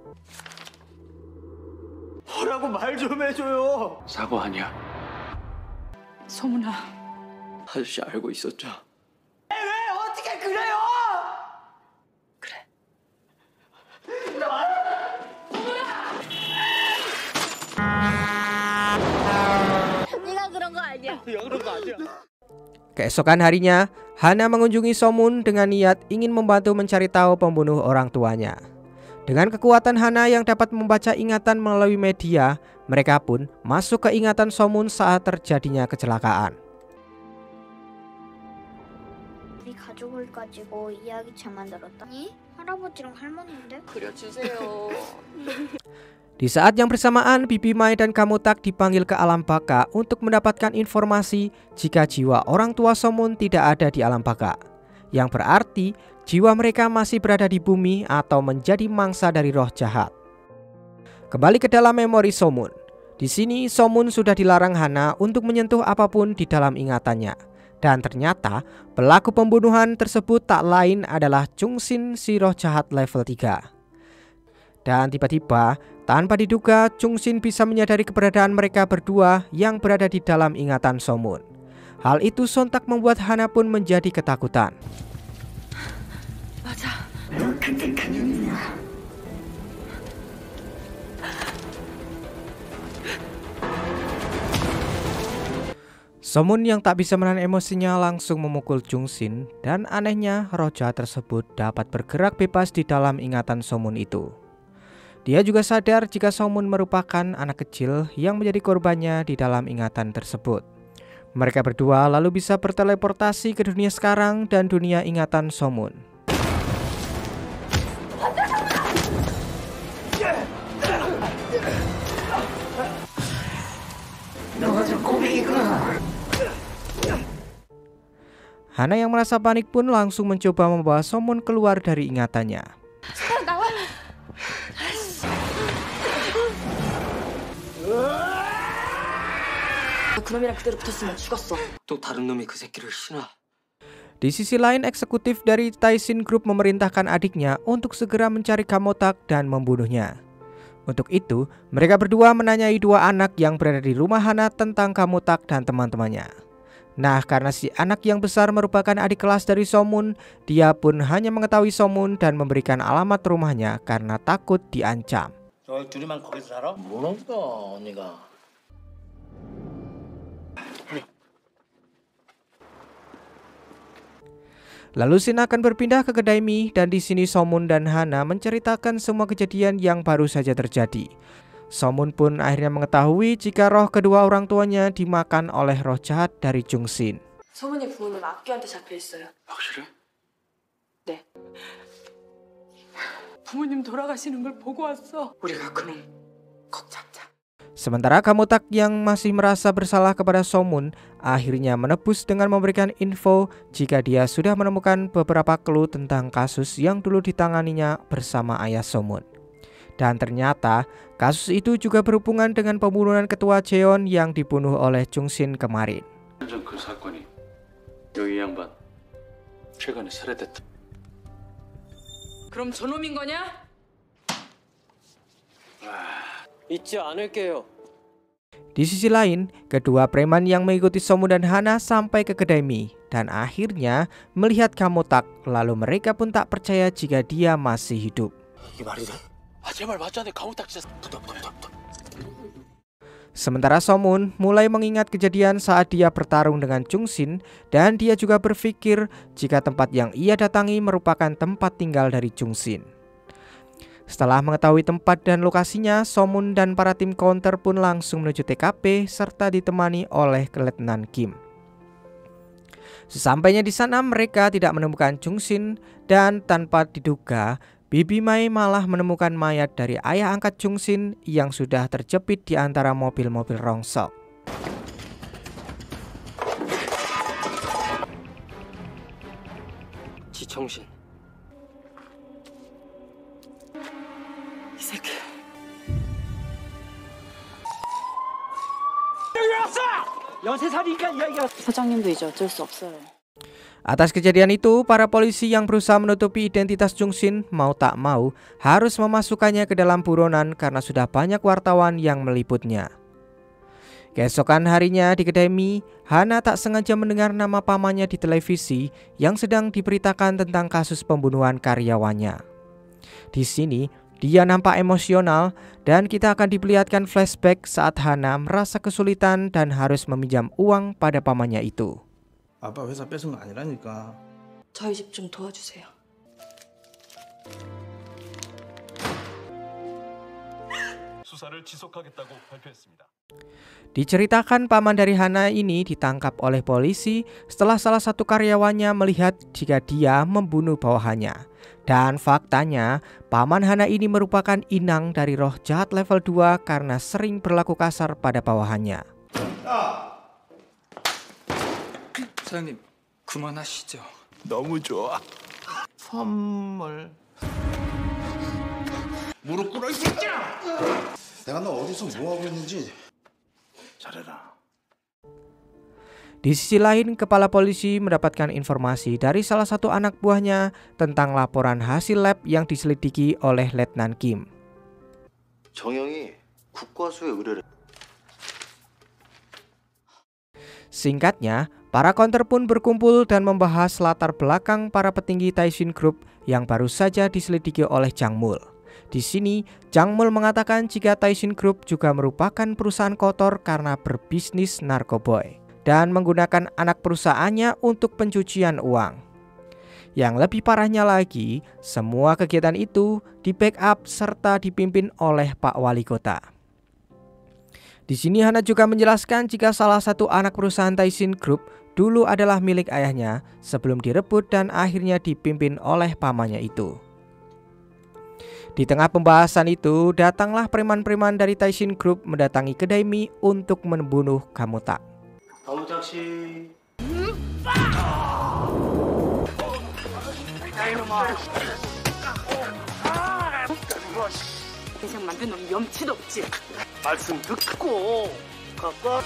뭐라고 말 좀 해줘요. 사고 아니야. 소문아, 아저씨 알고 있었죠? 어떻게 그래요? 네가 그런 거 아니야. 야 그런 거 아니야. Keesokan harinya, Hana mengunjungi Somun dengan niat ingin membantu mencari tahu pembunuh orang tuanya. Dengan kekuatan Hana yang dapat membaca ingatan melalui media, mereka pun masuk ke ingatan Somun saat terjadinya kecelakaan. 우리 가족을 가지고 이야기책 만들었다. 아니, 할아버지랑 할머니인데? 그려주세요. Di saat yang bersamaan, Bibi Mai dan Gamotak dipanggil ke alam baka untuk mendapatkan informasi jika jiwa orang tua Somun tidak ada di alam baka. Yang berarti jiwa mereka masih berada di bumi atau menjadi mangsa dari roh jahat. Kembali ke dalam memori Somun. Di sini Somun sudah dilarang Hana untuk menyentuh apapun di dalam ingatannya. Dan ternyata pelaku pembunuhan tersebut tak lain adalah Chungsin, si roh jahat level tiga. Dan tiba-tiba, tanpa diduga, Chungsin bisa menyadari keberadaan mereka berdua yang berada di dalam ingatan Somun. Hal itu sontak membuat Hana pun menjadi ketakutan. 맞아. Somun yang tak bisa menahan emosinya langsung memukul Chungsin, dan anehnya roh jahat tersebut dapat bergerak bebas di dalam ingatan Somun itu. Dia juga sadar jika Somun merupakan anak kecil yang menjadi korbannya di dalam ingatan tersebut. Mereka berdua lalu bisa berteleportasi ke dunia sekarang dan dunia ingatan Somun. Hana yang merasa panik pun langsung mencoba membawa Somun keluar dari ingatannya. 그놈이랑 그대로 붙었으면 죽었어. 또 다른 놈이 그 새끼를 신아. Di sisi lain, eksekutif dari Taishin Group memerintahkan adiknya untuk segera mencari Gamotak dan membunuhnya. Untuk itu, mereka berdua menanyai dua anak yang berada di rumah Hana tentang Gamotak dan teman-temannya. Nah, karena si anak yang besar merupakan adik kelas dari Somun, dia pun hanya mengetahui Somun dan memberikan alamat rumahnya karena takut diancam. 너 둘이만 거기서 살아? 뭐랄까 언니가. Lalu Shin akan berpindah ke kedai mie dan di sini Somun dan Hana menceritakan semua kejadian yang baru saja terjadi. Somun pun akhirnya mengetahui jika roh kedua orang tuanya dimakan oleh roh jahat dari Chungsin. 소문이 부모님 악귀한테 잡혀 있어요. 확실해? 네. 부모님 돌아가시는 걸 보고 왔어. 우리가 그놈 꼭 잡자. Sementara Gamotak yang masih merasa bersalah kepada Somun akhirnya menebus dengan memberikan info jika dia sudah menemukan beberapa clue tentang kasus yang dulu ditanganinya bersama ayah Somun. Dan ternyata kasus itu juga berhubungan dengan pembunuhan ketua Jeon yang dibunuh oleh Chungsin kemarin. 그 사건이 여기 양반 최근에 살해됐다. 그럼 저놈인 거냐? 잊지 않을게요. Di sisi lain, kedua preman yang mengikuti Somun dan Hana sampai ke kedai mie dan akhirnya melihat Gamotak, lalu mereka pun tak percaya jika dia masih hidup. 이게 말이 돼? 아 제발 맞자 내 가오딱 진짜 붙어 붙어 붙어. Sementara Somun mulai mengingat kejadian saat dia bertarung dengan Chungsin dan dia juga berpikir jika tempat yang ia datangi merupakan tempat tinggal dari Chungsin. Setelah mengetahui tempat dan lokasinya, Somun dan para tim counter pun langsung menuju T K P serta ditemani oleh Letnan Kim. Sesampainya di sana mereka tidak menemukan Chungsin dan tanpa diduga Bibi Mai malah menemukan mayat dari ayah angkat Chungsin yang sudah terjepit di antara mobil-mobil rongsok. 지청신. 이 새끼 사장님도 이제 어쩔 수 없어요. Atas kejadian itu, para polisi yang berusaha menutupi identitas Jungshin mau tak mau harus memasukkannya ke dalam buronan karena sudah banyak wartawan yang meliputnya. Keesokan harinya di kedai mie, Hana tak sengaja mendengar nama pamannya di televisi yang sedang diberitakan tentang kasus pembunuhan karyawannya. Di sini, dia nampak emosional dan kita akan diperlihatkan flashback saat Hana merasa kesulitan dan harus meminjam uang pada pamannya itu. 아빠 회사 뺏은 거 아니라니까. 저희 집 좀 도와주세요. 수사를 지속하겠다고 발표했습니다. Diceritakan paman dari Hana ini ditangkap oleh polisi setelah salah satu karyawannya melihat jika dia membunuh bawahannya. Dan faktanya, paman Hana ini merupakan inang dari roh jahat level dua karena sering berlaku kasar pada bawahannya. 사장님, 그만하시죠. 너무 좋아. 선물. 무릎 꿇어 이 새끼야! 내가 너 어디서 뭐 하고 있는지 잘해라. Di sisi lain, kepala polisi mendapatkan informasi dari salah satu anak buahnya tentang laporan hasil lab yang diselidiki oleh Letnan Kim. 정영이 국과수의 의뢰를. Singkatnya, para counter pun berkumpul dan membahas latar belakang para petinggi Taishin Group yang baru saja diselidiki oleh Jang Mul. Di sini, Jang Mul mengatakan jika Taishin Group juga merupakan perusahaan kotor karena berbisnis narkoboy dan menggunakan anak perusahaannya untuk pencucian uang. Yang lebih parahnya lagi, semua kegiatan itu di-backup serta dipimpin oleh Pak Wali Kota. Di sini Hana juga menjelaskan jika salah satu anak perusahaan Taishin Group dulu adalah milik ayahnya sebelum direbut dan akhirnya dipimpin oleh pamannya itu. Di tengah pembahasan itu, datanglah preman-preman dari Taishin Group mendatangi kedai mie untuk membunuh Gamutak. 가무작 씨. 세상 만든 놈 염치도 없지. 말씀 듣고 갖고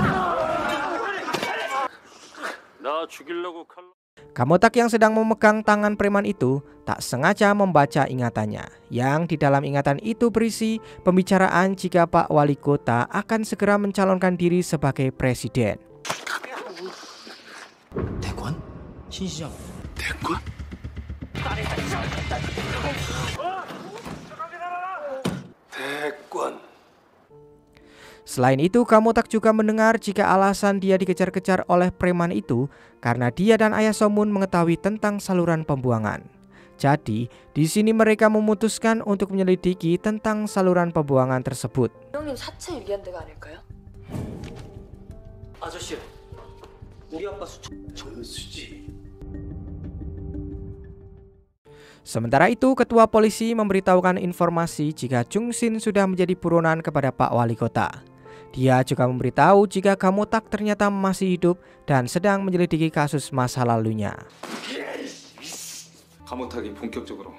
나 죽이려고 칼. Gamutak yang sedang memegang tangan preman itu tak sengaja membaca ingatannya, yang di dalam ingatan itu berisi pembicaraan jika Pak Wali Kota akan segera mencalonkan diri sebagai presiden. 대권? 신시장. 대권? 대권. Selain itu, Gamutak juga mendengar jika alasan dia dikejar-kejar oleh preman itu karena dia dan Ayah Somun mengetahui tentang saluran pembuangan. Jadi, di sini mereka memutuskan untuk menyelidiki tentang saluran pembuangan tersebut. 형님 사체 유리한 데가 아닐까요? 아저씨, 우리 아빠 수첩 정수지. Sementara itu, ketua polisi memberitahukan informasi jika Jungshin sudah menjadi buronan kepada Pak Wali Kota. Dia juga memberitahu jika Gamutak ternyata masih hidup dan sedang menyelidiki kasus masa lalunya. 가무탁이 본격적으로.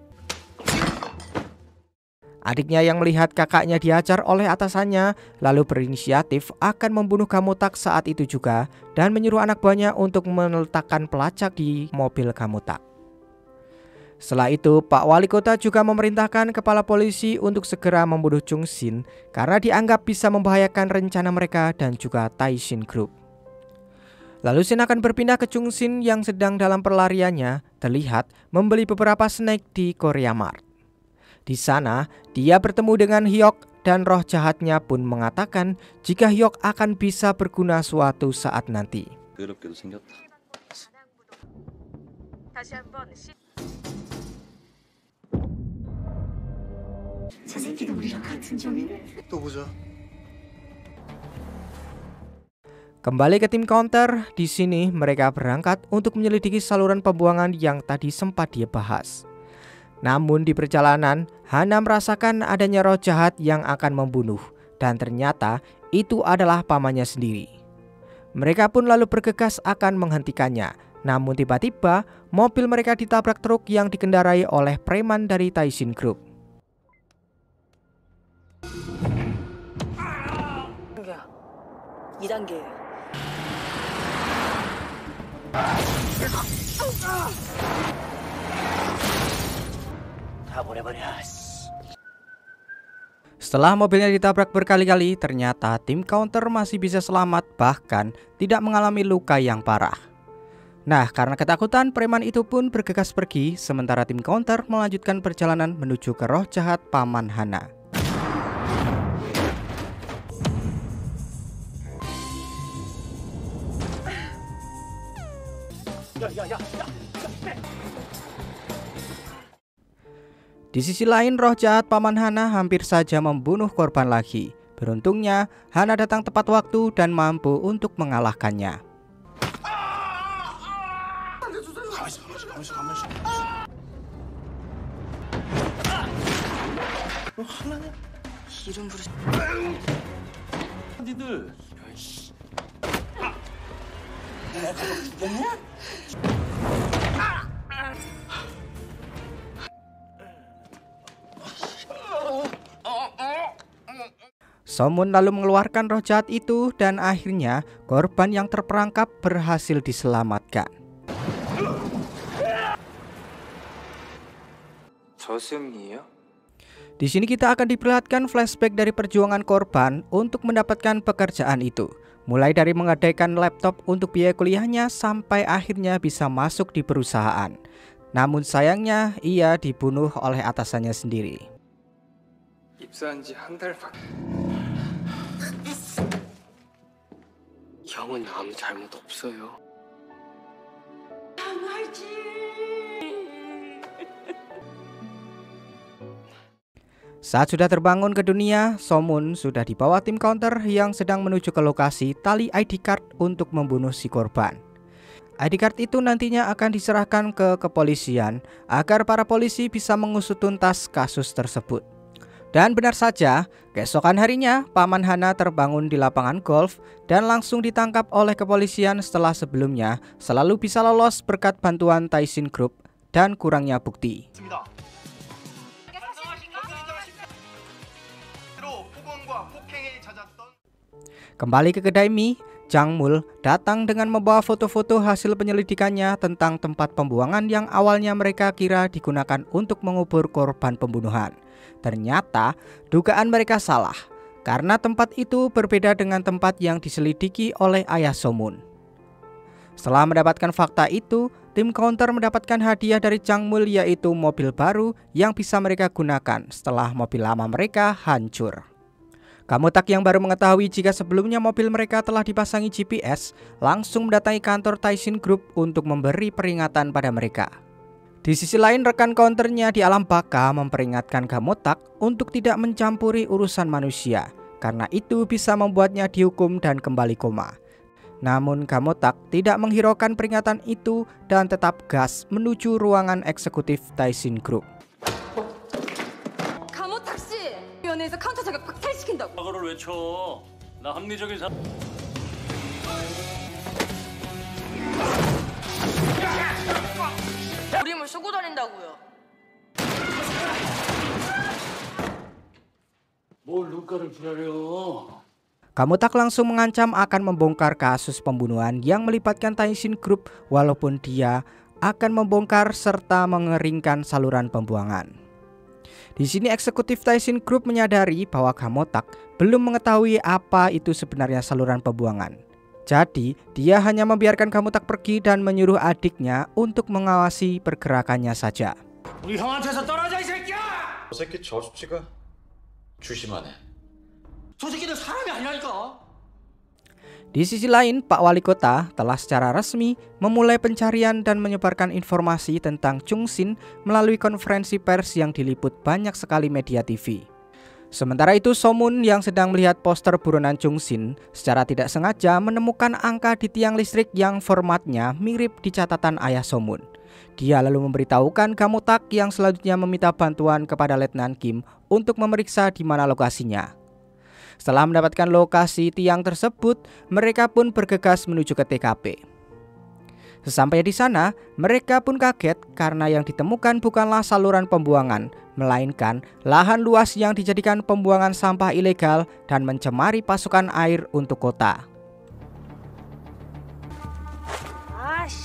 Adiknya yang melihat kakaknya diajar oleh atasannya lalu berinisiatif akan membunuh Gamutak saat itu juga dan menyuruh anak buahnya untuk meletakkan pelacak di mobil Gamutak. Setelah itu, Pak Wali Kota juga memerintahkan kepala polisi untuk segera membunuh Jungshin karena dianggap bisa membahayakan rencana mereka dan juga Taishin Group. Lalu Shin akan berpindah ke Jungshin yang sedang dalam pelariannya, terlihat membeli beberapa snack di Korea Mart. Di sana, dia bertemu dengan Hyuk dan roh jahatnya pun mengatakan jika Hyuk akan bisa berguna suatu saat nanti. 더럽게도 생겼다. 저 새끼도 우리랑 같은 종이네. 또 보자. Kembali ke tim counter, di sini mereka berangkat untuk menyelidiki saluran pembuangan yang tadi sempat dia bahas. Namun di perjalanan, Hana merasakan adanya roh jahat yang akan membunuh dan ternyata itu adalah pamannya sendiri. Mereka pun lalu bergegas akan menghentikannya. Namun tiba-tiba mobil mereka ditabrak truk yang dikendarai oleh preman dari Taishin Group. 이 단계 Setelah mobilnya ditabrak berkali-kali, ternyata tim counter masih bisa selamat, bahkan tidak mengalami luka yang parah. Nah, karena ketakutan, preman itu pun bergegas pergi, sementara tim counter melanjutkan perjalanan menuju ke roh jahat Paman Hana. Di sisi lain, roh jahat Paman Hana hampir saja membunuh korban lagi. Beruntungnya, Hana datang tepat waktu dan mampu untuk mengalahkannya. Somun lalu mengeluarkan roh jahat itu dan akhirnya korban yang terperangkap berhasil diselamatkan. Di sini kita akan diperlihatkan flashback dari perjuangan korban untuk mendapatkan pekerjaan itu. Mulai dari menggadaikan laptop untuk biaya kuliahnya sampai akhirnya bisa masuk di perusahaan. Namun sayangnya ia dibunuh oleh atasannya sendiri. 입사한 지 한 달 밖에. 형은 아무 잘못 없어요. Saat sudah terbangun ke dunia, Somun sudah dibawa tim counter yang sedang menuju ke lokasi tali I D card untuk membunuh si korban. I D card itu nantinya akan diserahkan ke kepolisian agar para polisi bisa mengusut tuntas kasus tersebut. Dan benar saja, keesokan harinya Paman Hana terbangun di lapangan golf dan langsung ditangkap oleh kepolisian setelah sebelumnya selalu bisa lolos berkat bantuan Taishin Group dan kurangnya bukti. Kembali ke kedai mie, Jang Mul datang dengan membawa foto-foto hasil penyelidikannya tentang tempat pembuangan yang awalnya mereka kira digunakan untuk mengubur korban pembunuhan. Ternyata dugaan mereka salah, karena tempat itu berbeda dengan tempat yang diselidiki oleh ayah Somun. Setelah mendapatkan fakta itu, tim counter mendapatkan hadiah dari Jang Mul, yaitu mobil baru yang bisa mereka gunakan setelah mobil lama mereka hancur. Kamotak yang baru mengetahui jika sebelumnya mobil mereka telah dipasangi G P S, langsung mendatangi kantor Taishin Group untuk memberi peringatan pada mereka. Di sisi lain, rekan counternya di alam baka memperingatkan Gamotak untuk tidak mencampuri urusan manusia, karena itu bisa membuatnya dihukum dan kembali koma. Namun Gamotak tidak menghiraukan peringatan itu dan tetap gas menuju ruangan eksekutif Taishin Group. 가모탁 씨, 위원회에서 카운터 자격 박탈시킨다고. 사과를 외쳐. 나 합리적인 사. 그림을 쓰고 다닌다고요. 뭘 눈가를 부라려. Gamotak langsung mengancam akan membongkar kasus pembunuhan yang melibatkan Taishin Group, walaupun dia akan membongkar serta mengeringkan saluran pembuangan. Di sini eksekutif Taishin Group menyadari bahwa Gamotak belum mengetahui apa itu sebenarnya saluran pembuangan. Jadi dia hanya membiarkan Gamotak pergi dan menyuruh adiknya untuk mengawasi pergerakannya saja. 우리 형한테서 떨어져 이 새끼야! 저 새끼 저수지가 주심하네. 저 새끼들 사람이 아니라니까. Di sisi lain, Pak Wali Kota telah secara resmi memulai pencarian dan menyebarkan informasi tentang Chung Sin melalui konferensi pers yang diliput banyak sekali media T V. Sementara itu, Somun yang sedang melihat poster buronan Chung Sin secara tidak sengaja menemukan angka di tiang listrik yang formatnya mirip di catatan ayah Somun. Dia lalu memberitahukan Gamotak yang selanjutnya meminta bantuan kepada Letnan Kim untuk memeriksa di mana lokasinya. Setelah mendapatkan lokasi tiang tersebut, mereka pun bergegas menuju ke T K P. Sesampainya di sana, mereka pun kaget karena yang ditemukan bukanlah saluran pembuangan, melainkan lahan luas yang dijadikan pembuangan sampah ilegal dan mencemari pasokan air untuk kota. 아씨.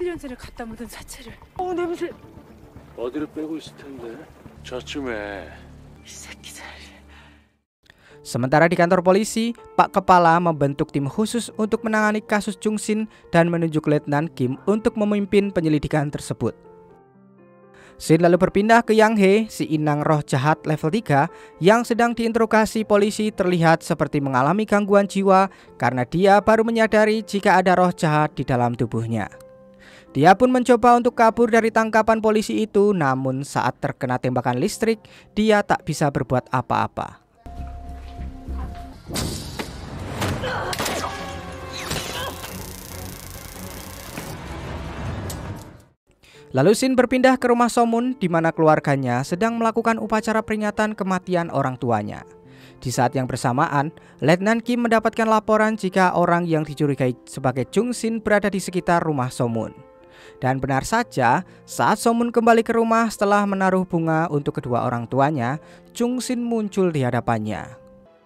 년째를 갖다 묻은 사체를. 어 냄새. 어디를 빼고 있을 텐데. 저쯤에. 이 새끼들. Sementara di kantor polisi, Pak Kepala membentuk tim khusus untuk menangani kasus Chung Sin dan menunjuk Letnan Kim untuk memimpin penyelidikan tersebut. Scene lalu berpindah ke Yang He, si inang roh jahat level tiga yang sedang diinterogasi polisi terlihat seperti mengalami gangguan jiwa karena dia baru menyadari jika ada roh jahat di dalam tubuhnya. Dia pun mencoba untuk kabur dari tangkapan polisi itu, namun saat terkena tembakan listrik, dia tak bisa berbuat apa-apa. Lalu Shin berpindah ke rumah Somun di mana keluarganya sedang melakukan upacara peringatan kematian orang tuanya. Di saat yang bersamaan, Letnan Kim mendapatkan laporan jika orang yang dicurigai sebagai Chung Sin berada di sekitar rumah Somun. Dan benar saja, saat Somun kembali ke rumah setelah menaruh bunga untuk kedua orang tuanya, Chung Sin muncul di hadapannya.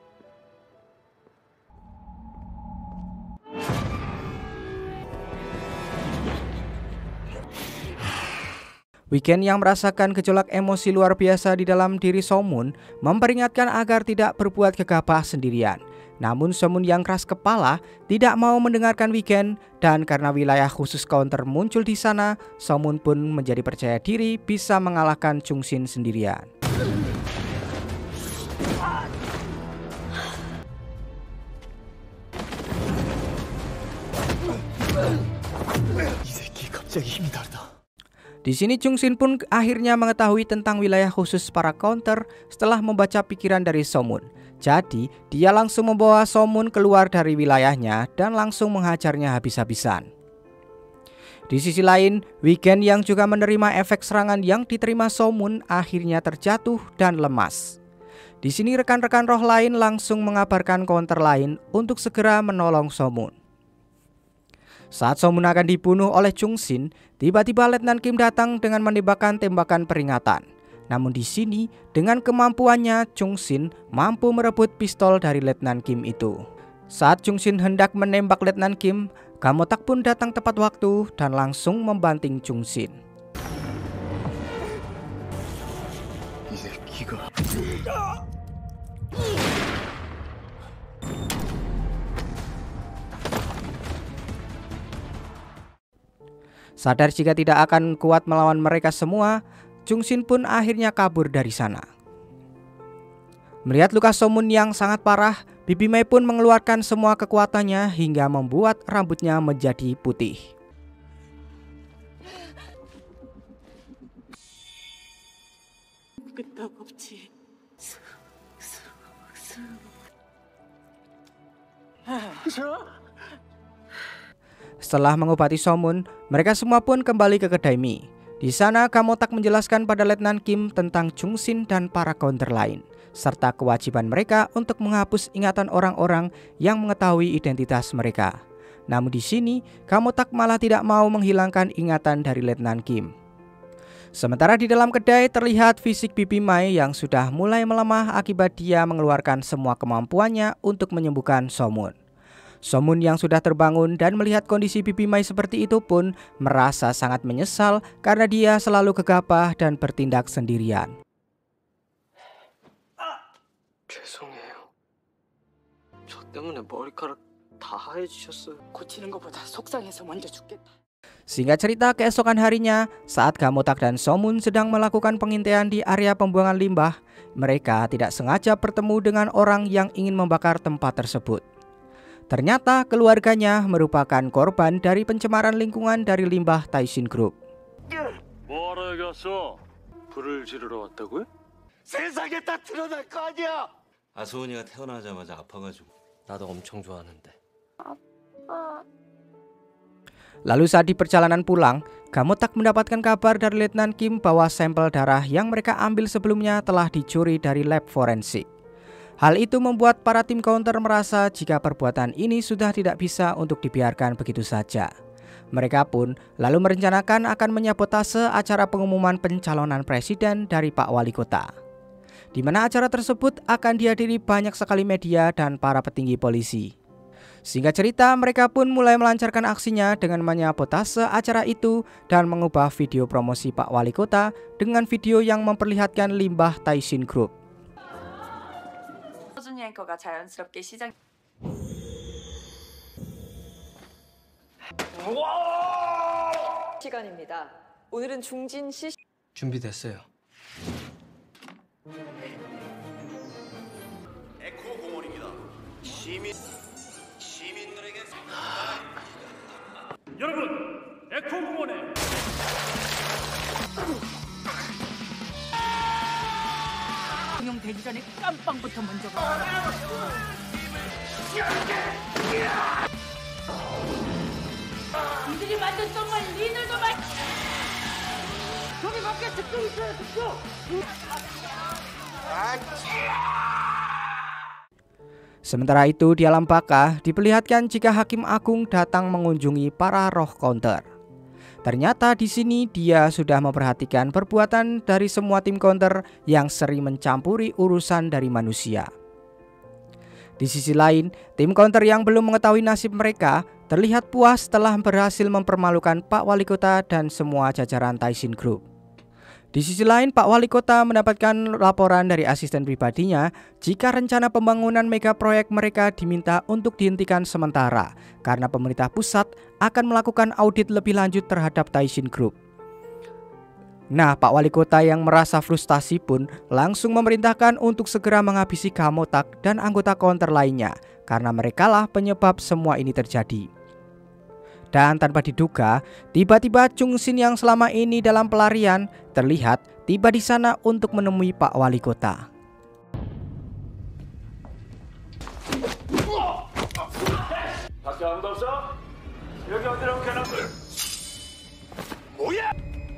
Weekend yang merasakan gejolak emosi luar biasa di dalam diri Somun memperingatkan agar tidak berbuat gegabah sendirian. Namun Somun yang keras kepala tidak mau mendengarkan Weekend, dan karena wilayah khusus counter muncul di sana, Somun pun menjadi percaya diri bisa mengalahkan Chung Sin sendirian. Di sini Chung Sin pun akhirnya mengetahui tentang wilayah khusus para counter setelah membaca pikiran dari Somun. Jadi dia langsung membawa Somun keluar dari wilayahnya dan langsung menghajarnya habis-habisan. Di sisi lain, Weekend yang juga menerima efek serangan yang diterima Somun akhirnya terjatuh dan lemas. Di sini rekan-rekan roh lain langsung mengabarkan counter lain untuk segera menolong Somun. Saat Somun akan dibunuh oleh Chung Sin, tiba-tiba Letnan Kim datang dengan menembakkan tembakan peringatan. Namun di sini, dengan kemampuannya, Chung Sin mampu merebut pistol dari Letnan Kim itu. Saat Chung Sin hendak menembak Letnan Kim, Gamotak pun datang tepat waktu dan langsung membanting Chung Sin. Sadar jika tidak akan kuat melawan mereka semua, Chung Sin pun akhirnya kabur dari sana. Melihat luka Somun yang sangat parah, Bibi Mei pun mengeluarkan semua kekuatannya hingga membuat rambutnya menjadi putih. Setelah mengobati Somun, mereka semua pun kembali ke kedai mie. Di sana Gamotak menjelaskan pada Letnan Kim tentang Chung Sin dan para counter lain, serta kewajiban mereka untuk menghapus ingatan orang-orang yang mengetahui identitas mereka. Namun di sini Gamotak malah tidak mau menghilangkan ingatan dari Letnan Kim. Sementara di dalam kedai terlihat fisik Bibi Mai yang sudah mulai melemah akibat dia mengeluarkan semua kemampuannya untuk menyembuhkan Somun. Somun yang sudah terbangun dan melihat kondisi Bibi Mai seperti itu pun merasa sangat menyesal karena dia selalu gegabah dan bertindak sendirian. 죄송해요. 저 때문에 머리카락 다 하얘지셨어요. 고치는 것보다 속상해서 먼저 죽겠다. Singkat cerita, keesokan harinya saat Gamotak dan Somun sedang melakukan pengintaian di area pembuangan limbah, mereka tidak sengaja bertemu dengan orang yang ingin membakar tempat tersebut. Ternyata keluarganya merupakan korban dari pencemaran lingkungan dari limbah Taishin Group. 뭐하러 여기 왔어? 불을 지르러 왔다고요? 세상에 다 드러날 거 아니야. 아소은이가 태어나자마자 아파가지고. 나도 엄청 좋아하는데. 아빠. Lalu saat di perjalanan pulang, Gamotak mendapatkan kabar dari Letnan Kim bahwa sampel darah yang mereka ambil sebelumnya telah dicuri dari lab forensik. Hal itu membuat para tim counter merasa jika perbuatan ini sudah tidak bisa untuk dibiarkan begitu saja. Mereka pun lalu merencanakan akan menyabotase acara pengumuman pencalonan presiden dari Pak Wali Kota, di mana acara tersebut akan dihadiri banyak sekali media dan para petinggi polisi. Singkat cerita, mereka pun mulai melancarkan aksinya dengan menyabotase acara itu dan mengubah video promosi Pak Wali Kota dengan video yang memperlihatkan limbah Taishin Group. 서준이 앵커가 자연스럽게 시작. 시간입니다. 오늘은 중진 씨 준비됐어요. 에코 공원입니다. 시민 시민들에게 여러분, 에코 공원에 공용되기 전에 깜빵부터 먼저 가. 니들이 만든 똥을 니들도 말. 저기 밖에 듣고 있어요, 듣고. Sementara itu di alam baka diperlihatkan jika Hakim Agung datang mengunjungi para roh counter. Ternyata di sini dia sudah memperhatikan perbuatan dari semua tim counter yang sering mencampuri urusan dari manusia. Di sisi lain, tim counter yang belum mengetahui nasib mereka terlihat puas setelah berhasil mempermalukan Pak Wali Kota dan semua jajaran Taishin Group. Di sisi lain, Pak Wali Kota mendapatkan laporan dari asisten pribadinya jika rencana pembangunan mega proyek mereka diminta untuk dihentikan sementara karena pemerintah pusat akan melakukan audit lebih lanjut terhadap Taishin Group. Nah, Pak Wali Kota yang merasa frustasi pun langsung memerintahkan untuk segera menghabisi Gamotak dan anggota counter lainnya karena merekalah penyebab semua ini terjadi. Dan tanpa diduga, tiba-tiba Chung Sin yang selama ini dalam pelarian terlihat tiba di sana untuk menemui Pak Wali Kota. 밖에 아무도 없어? 여기 어디로 가나? 뭐야?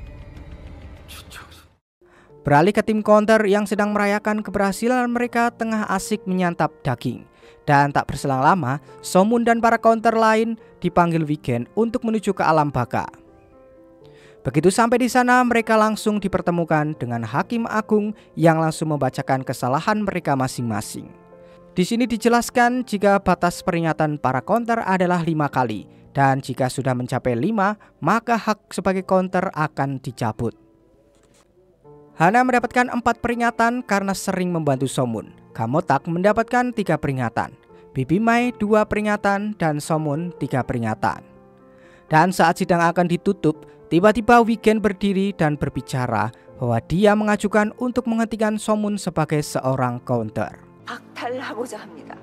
Beralih ke tim counter yang sedang merayakan keberhasilan mereka tengah asik menyantap daging. Dan tak berselang lama, Somun dan para counter lain dipanggil Weekend untuk menuju ke alam baka. Begitu sampai di sana, mereka langsung dipertemukan dengan Hakim Agung yang langsung membacakan kesalahan mereka masing-masing. Di sini dijelaskan jika batas peringatan para counter adalah lima kali, dan jika sudah mencapai lima, maka hak sebagai counter akan dicabut. Hana mendapatkan empat peringatan karena sering membantu Somun. Gamotak mendapatkan tiga peringatan, Bibi Mai dua peringatan, dan Somun tiga peringatan. Dan saat sidang akan ditutup, tiba-tiba Weekend berdiri dan berbicara bahwa dia mengajukan untuk menghentikan Somun sebagai seorang counter. 박탈하고자 합니다.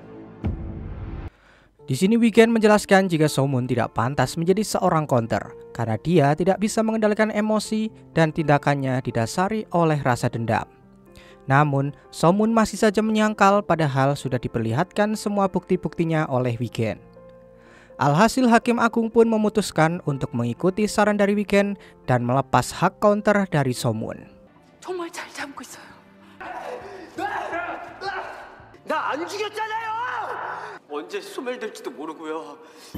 Di sini Weekend menjelaskan jika Somun tidak pantas menjadi seorang counter karena dia tidak bisa mengendalikan emosi dan tindakannya didasari oleh rasa dendam. Namun, Somun masih saja menyangkal padahal sudah diperlihatkan semua bukti-buktinya oleh Weekend. Alhasil Hakim Agung pun memutuskan untuk mengikuti saran dari Weekend dan melepas hak counter dari Somun. 정말 잘 참고 있어요. 나 안 죽였잖아요. 언제 소멸될지도 모르고요.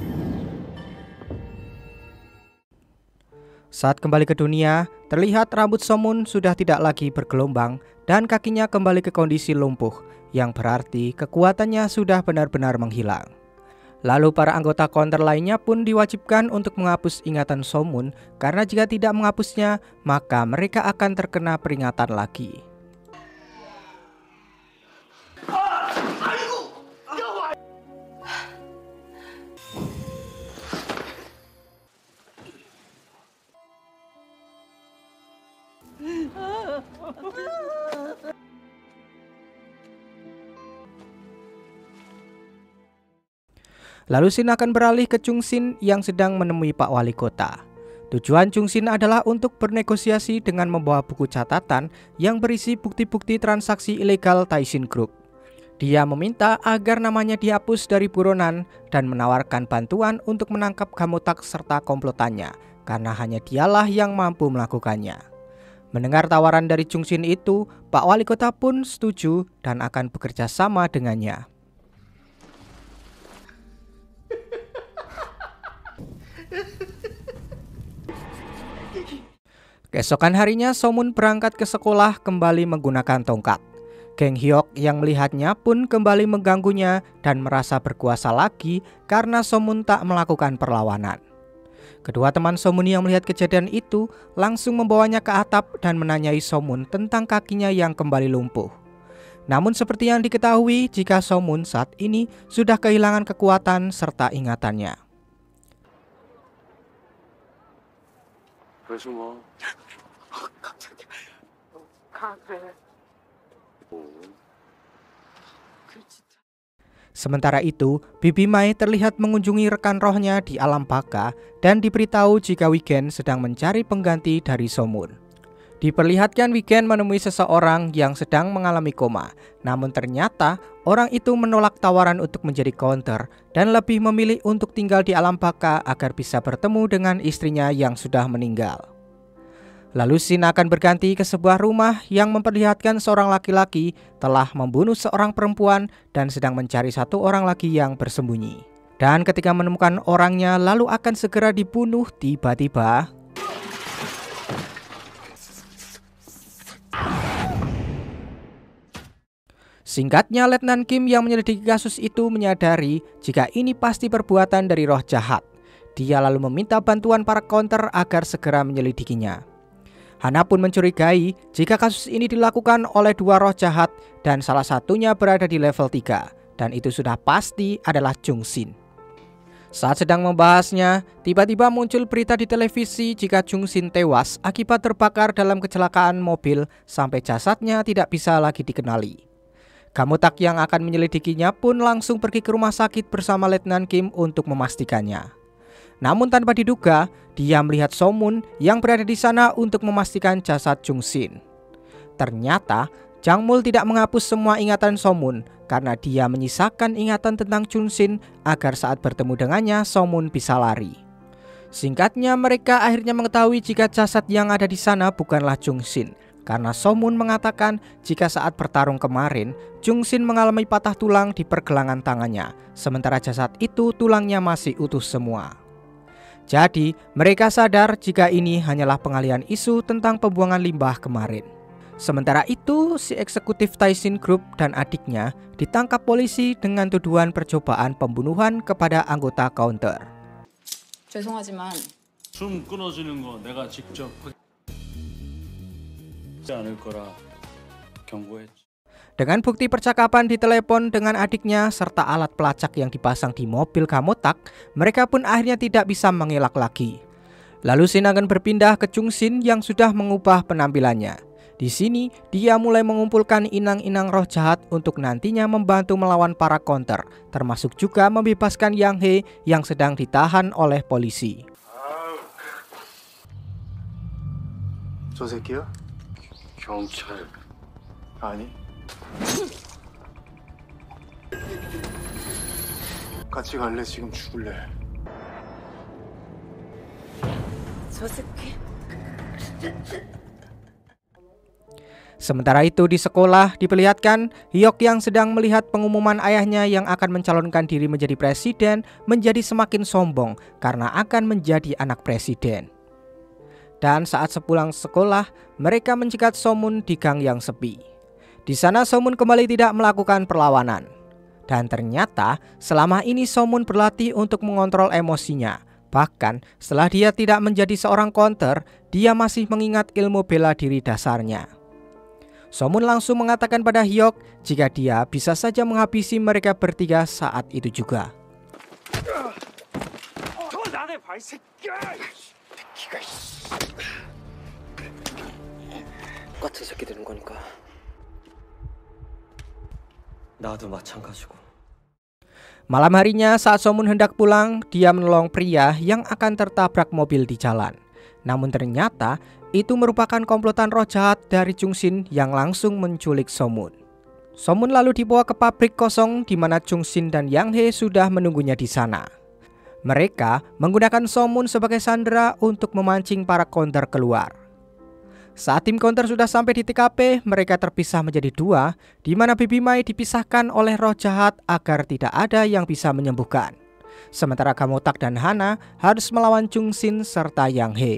Saat kembali ke dunia, terlihat rambut Somun sudah tidak lagi bergelombang dan kakinya kembali ke kondisi lumpuh, yang berarti kekuatannya sudah benar-benar menghilang. Lalu para anggota counter lainnya pun diwajibkan untuk menghapus ingatan Somun karena jika tidak menghapusnya, maka mereka akan terkena peringatan lagi. Lalu Sin akan beralih ke Chung Sin yang sedang menemui Pak Wali Kota. Tujuan Chung Sin adalah untuk bernegosiasi dengan membawa buku catatan yang berisi bukti-bukti transaksi ilegal Taishin Group. Dia meminta agar namanya dihapus dari buronan dan menawarkan bantuan untuk menangkap Gamotak serta komplotannya, karena hanya dialah yang mampu melakukannya. Mendengar tawaran dari Chung Sin itu, Pak Wali Kota pun setuju dan akan bekerja sama dengannya. Keesokan harinya Somun berangkat ke sekolah kembali menggunakan tongkat. Geng Hyok yang melihatnya pun kembali mengganggunya dan merasa berkuasa lagi karena Somun tak melakukan perlawanan. Kedua teman Somun yang melihat kejadian itu langsung membawanya ke atap dan menanyai Somun tentang kakinya yang kembali lumpuh. Namun seperti yang diketahui jika Somun saat ini sudah kehilangan kekuatan serta ingatannya. Sementara itu, Bibi Mai terlihat mengunjungi rekan rohnya di alam baka dan diberitahu jika Wigen sedang mencari pengganti dari Somun. Diperlihatkan Wigen menemui seseorang yang sedang mengalami koma, namun ternyata orang itu menolak tawaran untuk menjadi counter dan lebih memilih untuk tinggal di alam baka agar bisa bertemu dengan istrinya yang sudah meninggal. Lalu scene akan berganti ke sebuah rumah yang memperlihatkan seorang laki-laki telah membunuh seorang perempuan dan sedang mencari satu orang lagi yang bersembunyi. Dan ketika menemukan orangnya lalu akan segera dibunuh, tiba-tiba singkatnya Letnan Kim yang menyelidiki kasus itu menyadari jika ini pasti perbuatan dari roh jahat. Dia lalu meminta bantuan para counter agar segera menyelidikinya. Hana pun mencurigai jika kasus ini dilakukan oleh dua roh jahat dan salah satunya berada di level tiga dan itu sudah pasti adalah Jung Shin. Saat sedang membahasnya, tiba-tiba muncul berita di televisi jika Jung Shin tewas akibat terbakar dalam kecelakaan mobil sampai jasadnya tidak bisa lagi dikenali. Gamutak yang akan menyelidikinya pun langsung pergi ke rumah sakit bersama Letnan Kim untuk memastikannya. Namun tanpa diduga, dia melihat Somun yang berada di sana untuk memastikan jasad Jung Shin. Ternyata, Jang Mul tidak menghapus semua ingatan Somun karena dia menyisakan ingatan tentang Jung Shin agar saat bertemu dengannya Somun bisa lari. Singkatnya, mereka akhirnya mengetahui jika jasad yang ada di sana bukanlah Jung Shin karena Somun mengatakan jika saat bertarung kemarin, Jung Shin mengalami patah tulang di pergelangan tangannya, sementara jasad itu tulangnya masih utuh semua. Jadi, mereka sadar jika ini hanyalah pengalihan isu tentang pembuangan limbah kemarin. Sementara itu, si eksekutif Taishin Group dan adiknya ditangkap polisi dengan tuduhan percobaan pembunuhan kepada anggota counter. 죄송하지만 숨 끊어지는 거 내가 직접 하지 않을 거라 경고했지. Dengan bukti percakapan di telepon dengan adiknya serta alat pelacak yang dipasang di mobil Gamutak, mereka pun akhirnya tidak bisa mengelak lagi. Lalu Shin akan berpindah ke Jung Shin yang sudah mengubah penampilannya. Di sini, dia mulai mengumpulkan inang-inang roh jahat untuk nantinya membantu melawan para counter, termasuk juga membebaskan Yang Hee yang sedang ditahan oleh polisi. 저 새끼야? 경찰 아니? 같이 갈래? 지금 죽을래? 저 새끼. Sementara itu di sekolah diperlihatkan Hyok yang sedang melihat pengumuman ayahnya yang akan mencalonkan diri menjadi presiden menjadi semakin sombong karena akan menjadi anak presiden. Dan saat sepulang sekolah, mereka mencegat Somun di gang yang sepi. Di sana Somun kembali tidak melakukan perlawanan. Dan ternyata selama ini Somun berlatih untuk mengontrol emosinya. Bahkan setelah dia tidak menjadi seorang counter, dia masih mengingat ilmu bela diri dasarnya. Somun langsung mengatakan pada Hyok jika dia bisa saja menghabisi mereka bertiga saat itu juga. 똑같은 새끼 되는 거니까. 나도 마찬가지고. Malam harinya saat Somun hendak pulang, dia menolong pria yang akan tertabrak mobil di jalan. Namun ternyata itu merupakan komplotan roh jahat dari Jung Shin yang langsung menculik Somun. Somun lalu dibawa ke pabrik kosong di mana Jung Shin dan Yang Hee sudah menunggunya di sana. Mereka menggunakan Somun sebagai sandera untuk memancing para counter keluar. Saat tim counter sudah sampai di T K P, mereka terpisah menjadi dua, di mana Bibi Mai dipisahkan oleh roh jahat agar tidak ada yang bisa menyembuhkan. Sementara Gamutak dan Hana harus melawan Jung Shin serta Yang Hee.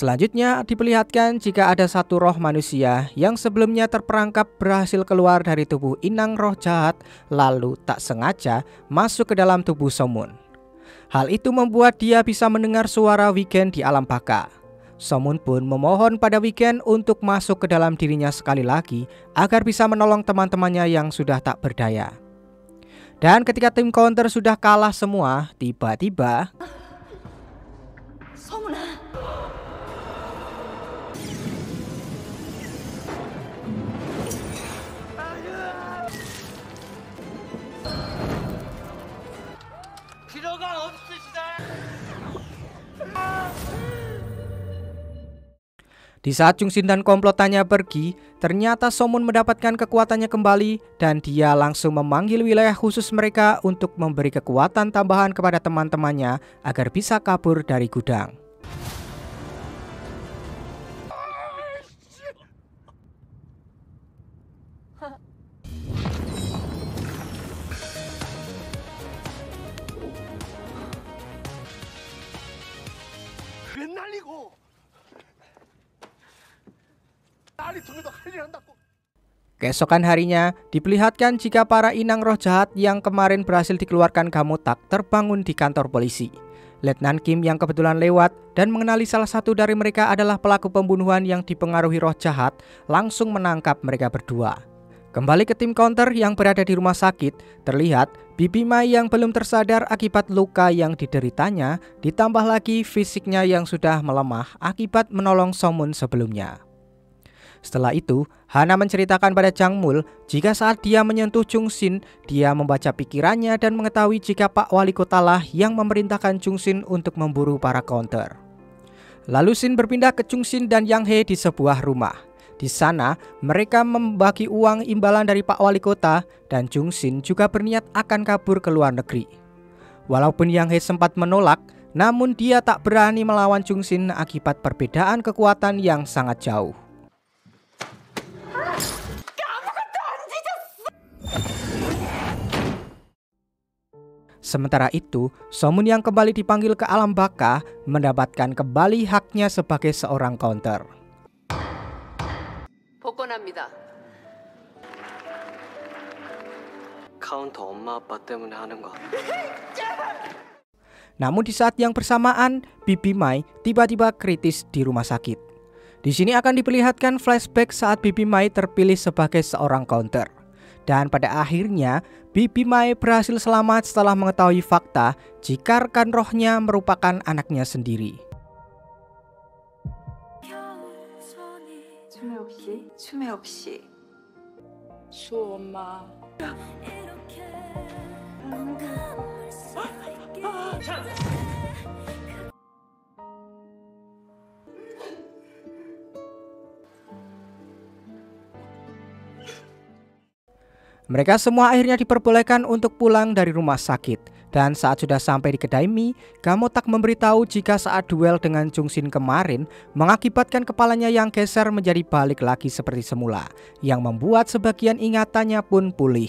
Selanjutnya diperlihatkan jika ada satu roh manusia yang sebelumnya terperangkap berhasil keluar dari tubuh inang roh jahat lalu tak sengaja masuk ke dalam tubuh Somun. Hal itu membuat dia bisa mendengar suara Weekend di alam baka. Somun pun memohon pada Weekend untuk masuk ke dalam dirinya sekali lagi agar bisa menolong teman-temannya yang sudah tak berdaya. Dan ketika tim counter sudah kalah semua, tiba-tiba 소문아. 필요가 없으시다. Di saat Jungsin dan komplotannya pergi, ternyata Somun mendapatkan kekuatannya kembali dan dia langsung memanggil wilayah khusus mereka untuk memberi kekuatan tambahan kepada teman-temannya agar bisa kabur dari gudang. Keesokan harinya diperlihatkan jika para inang roh jahat yang kemarin berhasil dikeluarkan Gamotak terbangun di kantor polisi. Letnan Kim yang kebetulan lewat dan mengenali salah satu dari mereka adalah pelaku pembunuhan yang dipengaruhi roh jahat, langsung menangkap mereka berdua. Kembali ke tim counter yang berada di rumah sakit, terlihat Bibi Mai yang belum tersadar akibat luka yang dideritanya, ditambah lagi fisiknya yang sudah melemah akibat menolong Somun sebelumnya. Setelah itu, Hana menceritakan pada Jangmul jika saat dia menyentuh Jungsin, dia membaca pikirannya dan mengetahui jika Pak Wali Kota lah yang memerintahkan Jungsin untuk memburu para counter. Lalu Shin berpindah ke Jungsin dan Yang He di sebuah rumah. Di sana, mereka membagi uang imbalan dari Pak Wali Kota dan Jungsin juga berniat akan kabur ke luar negeri. Walaupun Yang He sempat menolak, namun dia tak berani melawan Jungsin akibat perbedaan kekuatan yang sangat jauh. Sementara itu, Somun yang kembali dipanggil ke alam baka mendapatkan kembali haknya sebagai seorang counter. 복권합니다. 카운터 엄마 아빠 때문에 하는 거. Namun di saat yang bersamaan, Bibi Mai tiba-tiba kritis di rumah sakit. Di sini akan diperlihatkan flashback saat Bibi Mai terpilih sebagai seorang counter. Dan pada akhirnya, Bibi Mai berhasil selamat setelah mengetahui fakta jika rekan rohnya merupakan anaknya sendiri. 춤에 혹시 춤에 혹시 수호 엄마. Mereka semua akhirnya diperbolehkan untuk pulang dari rumah sakit. Dan saat sudah sampai di kedai mie, Gamotak memberitahu jika saat duel dengan Jungsin kemarin mengakibatkan kepalanya yang geser menjadi balik lagi seperti semula, yang membuat sebagian ingatannya pun pulih.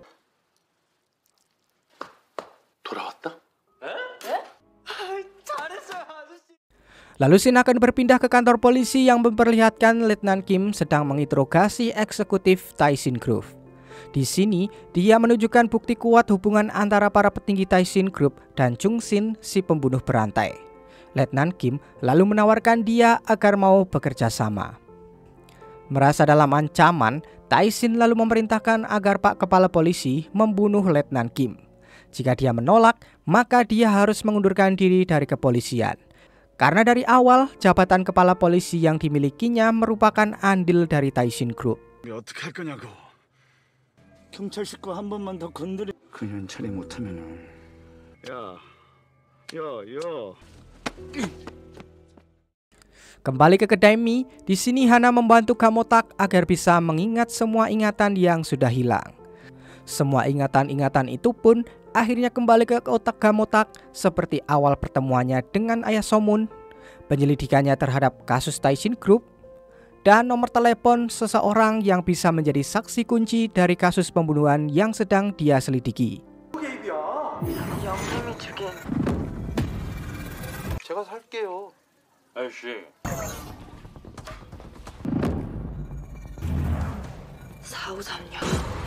Lalu Shin akan berpindah ke kantor polisi yang memperlihatkan Letnan Kim sedang menginterogasi eksekutif Taishin Group. Di sini, dia menunjukkan bukti kuat hubungan antara para petinggi Taishin Group dan Jungsin, si pembunuh berantai. Letnan Kim lalu menawarkan dia agar mau bekerja sama. Merasa dalam ancaman, Taishin lalu memerintahkan agar Pak Kepala Polisi membunuh Letnan Kim. Jika dia menolak, maka dia harus mengundurkan diri dari kepolisian. Karena dari awal, jabatan Kepala Polisi yang dimilikinya merupakan andil dari Taishin Group. 경찰 식구 한 번만 더 건드려. 그년 처리 못하면은. 야, 야, 야. Kembali ke kedai mie, di sini Hana membantu Gamotak agar bisa mengingat semua ingatan yang sudah hilang. Semua ingatan-ingatan itu pun akhirnya kembali ke otak Gamotak seperti awal pertemuannya dengan ayah Somun, penyelidikannya terhadap kasus Taishin Group, dan nomor telepon seseorang yang bisa menjadi saksi kunci dari kasus pembunuhan yang sedang dia selidiki. 제가 살게요. 아저씨. 사오삼육.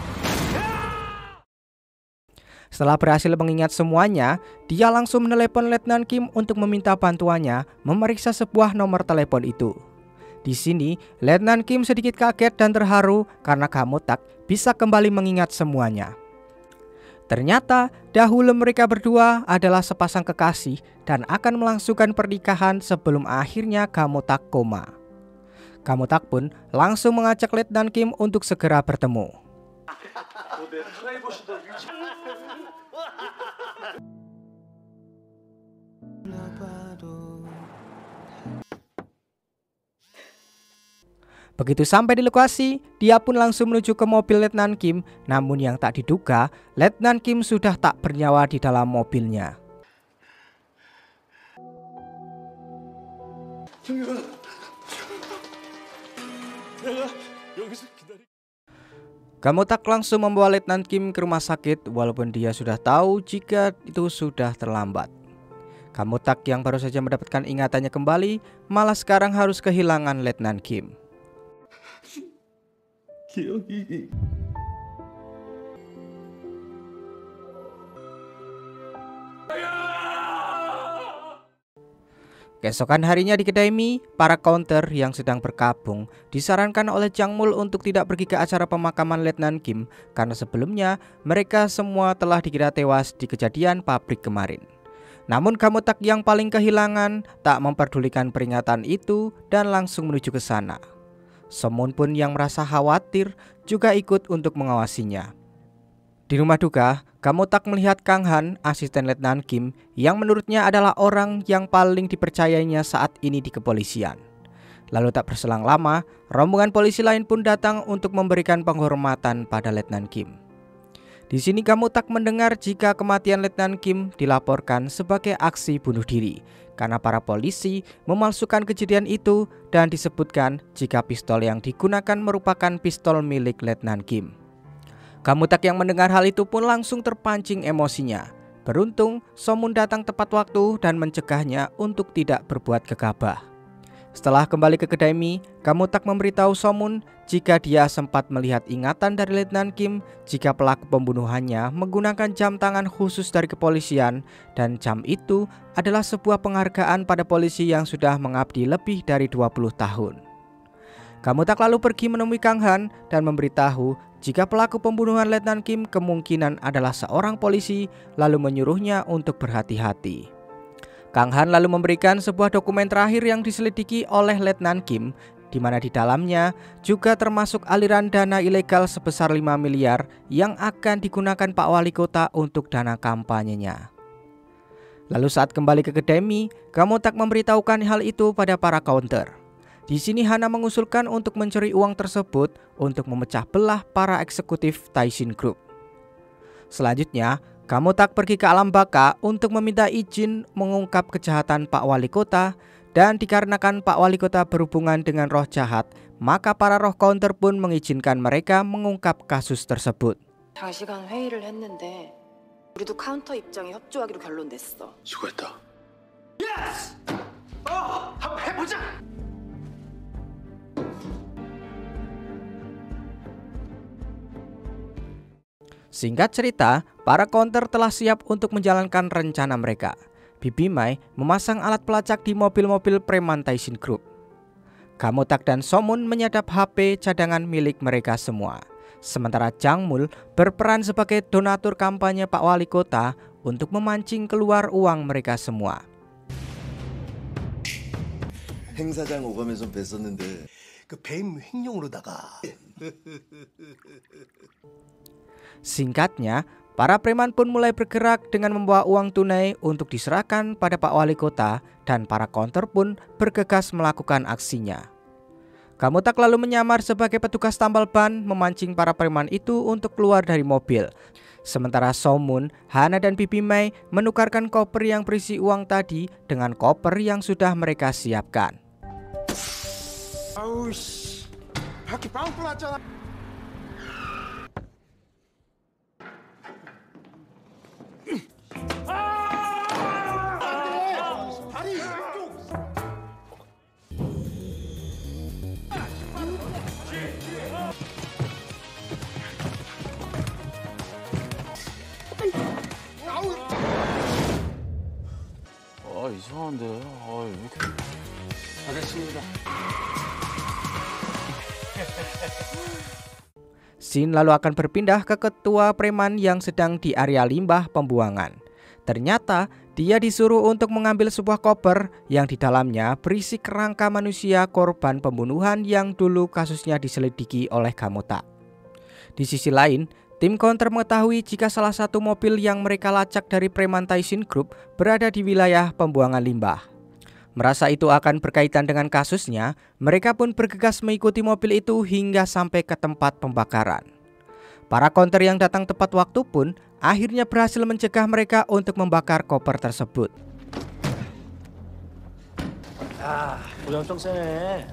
Setelah berhasil mengingat semuanya, dia langsung menelepon Letnan Kim untuk meminta bantuannya memeriksa sebuah nomor telepon itu. Di sini, Letnan Kim sedikit kaget dan terharu karena Gamotak bisa kembali mengingat semuanya. Ternyata, dahulu mereka berdua adalah sepasang kekasih dan akan melangsungkan pernikahan sebelum akhirnya Gamotak koma. Gamotak pun langsung mengajak Letnan Kim untuk segera bertemu. Begitu sampai di lokasi, dia pun langsung menuju ke mobil Letnan Kim. Namun yang tak diduga, Letnan Kim sudah tak bernyawa di dalam mobilnya. Gamotak langsung membawa Letnan Kim ke rumah sakit walaupun dia sudah tahu jika itu sudah terlambat. Gamotak yang baru saja mendapatkan ingatannya kembali malah sekarang harus kehilangan Letnan Kim. 기억이 Keesokan harinya di kedai mie, para counter yang sedang berkabung disarankan oleh Jangmul untuk tidak pergi ke acara pemakaman Letnan Kim karena sebelumnya mereka semua telah dikira tewas di kejadian pabrik kemarin. Namun Gamotak yang paling kehilangan tak memperdulikan peringatan itu dan langsung menuju ke sana. Somun pun yang merasa khawatir juga ikut untuk mengawasinya. Di rumah duka, Gamotak melihat Kang Han, asisten Letnan Kim, yang menurutnya adalah orang yang paling dipercayainya saat ini di kepolisian. Lalu tak berselang lama, rombongan polisi lain pun datang untuk memberikan penghormatan pada Letnan Kim. Di sini Gamotak mendengar jika kematian Letnan Kim dilaporkan sebagai aksi bunuh diri karena para polisi memalsukan kejadian itu dan disebutkan jika pistol yang digunakan merupakan pistol milik Letnan Kim. Gamotak yang mendengar hal itu pun langsung terpancing emosinya. Beruntung, Somun datang tepat waktu dan mencegahnya untuk tidak berbuat gegabah. Setelah kembali ke kedai mie, Gamotak memberitahu Somun jika dia sempat melihat ingatan dari Letnan Kim jika pelaku pembunuhannya menggunakan jam tangan khusus dari kepolisian dan jam itu adalah sebuah penghargaan pada polisi yang sudah mengabdi lebih dari dua puluh tahun. Gamotak lalu pergi menemui Kang Han dan memberitahu jika pelaku pembunuhan Letnan Kim kemungkinan adalah seorang polisi, lalu menyuruhnya untuk berhati-hati. Kang Han lalu memberikan sebuah dokumen terakhir yang diselidiki oleh Letnan Kim, di mana di dalamnya juga termasuk aliran dana ilegal sebesar lima miliar yang akan digunakan Pak Wali Kota untuk dana kampanyenya. Lalu saat kembali ke kedai mie, Gamotak memberitahukan hal itu pada para counter. Di sini Hana mengusulkan untuk mencuri uang tersebut untuk memecah belah para eksekutif Taishin Group. Selanjutnya, Gamotak pergi ke alam baka untuk meminta izin mengungkap kejahatan Pak Wali Kota, dan dikarenakan Pak Wali Kota berhubungan dengan roh jahat, maka para roh counter pun mengizinkan mereka mengungkap kasus tersebut. 장시간 회의를 했는데 우리도 카운터 입장에 협조하기로 결론냈어. 수고했다. 예스! 어, 한번 해보자. Singkat cerita, para counter telah siap untuk menjalankan rencana mereka. Bibi Mai memasang alat pelacak di mobil-mobil preman Taishin Group. Gamotak dan Somun menyadap H P cadangan milik mereka semua. Sementara Jangmul berperan sebagai donatur kampanye Pak Wali Kota untuk memancing keluar uang mereka semua. 행사장 오가면서 뵀었는데 그 뱀 횡령으로다가 Singkatnya, para preman pun mulai bergerak dengan membawa uang tunai untuk diserahkan pada Pak Wali Kota dan para counter pun bergegas melakukan aksinya. Gamotak lalu menyamar sebagai petugas tambal ban memancing para preman itu untuk keluar dari mobil. Sementara Somun, Hana dan Bibi Mai menukarkan koper yang berisi uang tadi dengan koper yang sudah mereka siapkan. 아우 씨, 바퀴 빵꾸 났잖아. 아 이상한데. 아 이렇게. 알겠습니다. Shin lalu akan berpindah ke ketua preman yang sedang di area limbah pembuangan. Ternyata dia disuruh untuk mengambil sebuah koper yang di dalamnya berisi kerangka manusia korban pembunuhan yang dulu kasusnya diselidiki oleh Gamota. Di sisi lain, tim counter mengetahui jika salah satu mobil yang mereka lacak dari preman Taishin Group berada di wilayah pembuangan limbah. Merasa itu akan berkaitan dengan kasusnya, mereka pun bergegas mengikuti mobil itu hingga sampai ke tempat pembakaran. Para counter yang datang tepat waktu pun akhirnya berhasil mencegah mereka untuk membakar koper tersebut. 야, 우리 엄청 세네.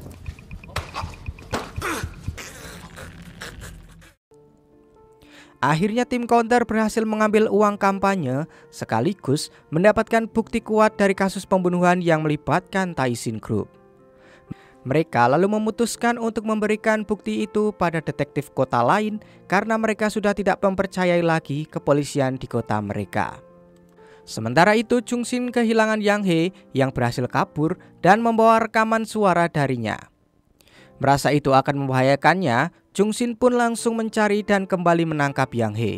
Akhirnya tim counter berhasil mengambil uang kampanye sekaligus mendapatkan bukti kuat dari kasus pembunuhan yang melibatkan Taishin Group. Mereka lalu memutuskan untuk memberikan bukti itu pada detektif kota lain karena mereka sudah tidak mempercayai lagi kepolisian di kota mereka. Sementara itu Chung Shin kehilangan Yang Hee yang berhasil kabur dan membawa rekaman suara darinya. Merasa itu akan membahayakannya, Chung Shin pun langsung mencari dan kembali menangkap Yang Hee.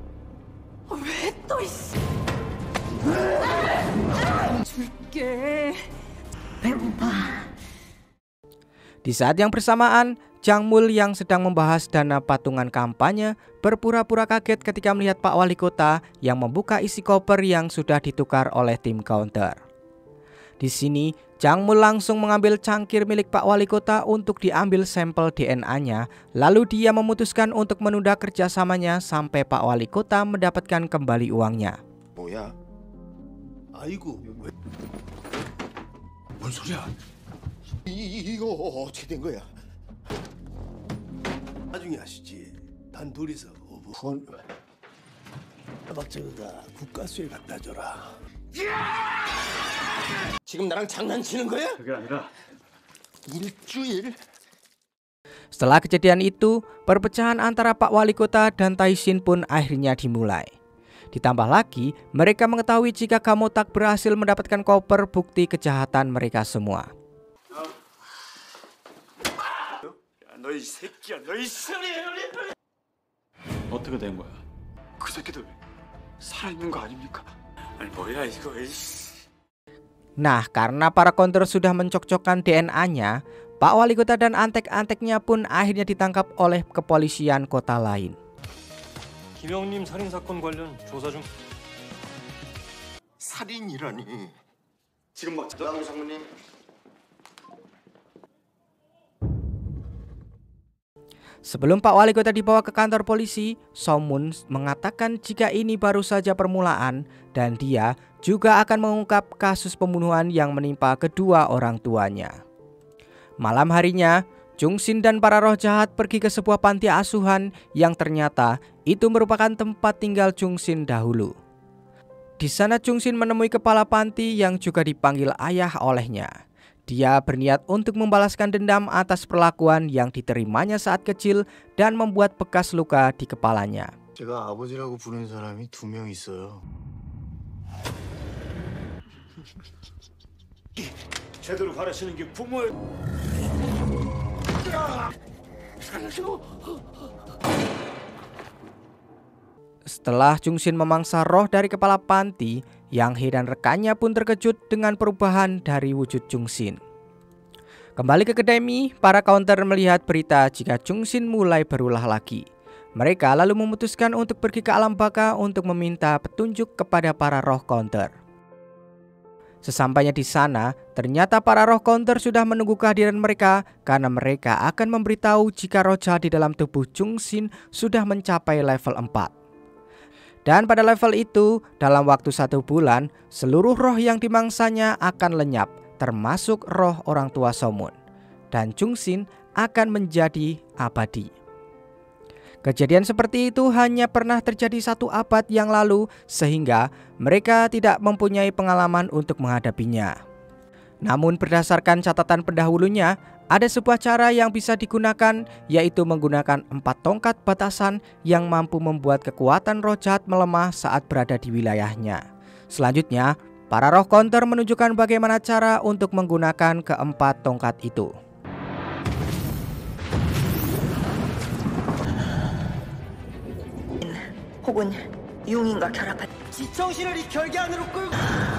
Di saat yang bersamaan, Jang Mul yang sedang membahas dana patungan kampanye berpura-pura kaget ketika melihat Pak Wali Kota yang membuka isi koper yang sudah ditukar oleh tim counter. Di sini, Jang Mul langsung mengambil cangkir milik Pak Wali Kota untuk diambil sampel D N A-nya, lalu dia memutuskan untuk menunda kerjasamanya sampai Pak Wali Kota mendapatkan kembali uangnya. 뭐야? 아이고, 왜? 뭔 소리야? 이, 이거 어떻게 된 거야? 나중에 하시지. 단 둘이서 후원 박정희가 국가수에 갖다 줘라. 지금 나랑 장난치는 거야? 그게 아니라 일주일? Setelah kejadian itu, perpecahan antara Pak Wali Kota dan Taishin pun akhirnya dimulai. Ditambah lagi, mereka mengetahui jika Gamotak berhasil mendapatkan koper bukti kejahatan mereka semua. 너이 새끼야, 너이 소리! 어떻게 된 거야? 그 새끼들 살아있는 거 아닙니까? 아니 뭐야 이거? 이씨. Nah, karena para counter sudah mencocokkan D N A-nya, Pak Wali Kota dan antek-anteknya pun akhirnya ditangkap oleh kepolisian kota lain. 김영림 살인 사건 관련 조사 중. 살인이라니. 지금 막 나무 장모님. Sebelum Pak Wali Kota dibawa ke kantor polisi, Somun mengatakan jika ini baru saja permulaan dan dia juga akan mengungkap kasus pembunuhan yang menimpa kedua orang tuanya. Malam harinya, Chung Shin dan para roh jahat pergi ke sebuah panti asuhan yang ternyata itu merupakan tempat tinggal Chung Shin dahulu. Di sana Chung Shin menemui kepala panti yang juga dipanggil ayah olehnya. Dia berniat untuk membalaskan dendam atas perlakuan yang diterimanya saat kecil dan membuat bekas luka di kepalanya. 제가 아버지라고 부르는 사람이 두 명 있어요. 제대로 가르치는 게 부모의. Setelah Chung Shin memangsa roh dari kepala panti, Yang Hee dan rekannya pun terkejut dengan perubahan dari wujud Chung Shin. Kembali ke kedai mie, para counter melihat berita jika Chung Shin mulai berulah lagi. Mereka lalu memutuskan untuk pergi ke alam baka untuk meminta petunjuk kepada para roh counter. Sesampainya di sana, ternyata para roh counter sudah menunggu kehadiran mereka karena mereka akan memberitahu jika roh jahat di dalam tubuh Chung Shin sudah mencapai level empat. Dan pada level itu, dalam waktu satu bulan, seluruh roh yang dimangsanya akan lenyap, termasuk roh orang tua Somun. Dan Chung Shin akan menjadi abadi. Kejadian seperti itu hanya pernah terjadi satu abad yang lalu, sehingga mereka tidak mempunyai pengalaman untuk menghadapinya. Namun berdasarkan catatan pendahulunya, ada sebuah cara yang bisa digunakan, yaitu menggunakan empat tongkat batasan yang mampu membuat kekuatan roh jahat melemah saat berada di wilayahnya. Selanjutnya, para roh counter menunjukkan bagaimana cara untuk menggunakan keempat tongkat itu. 혹은 융인과 결합한 지청신을 이 결계 안으로 끌고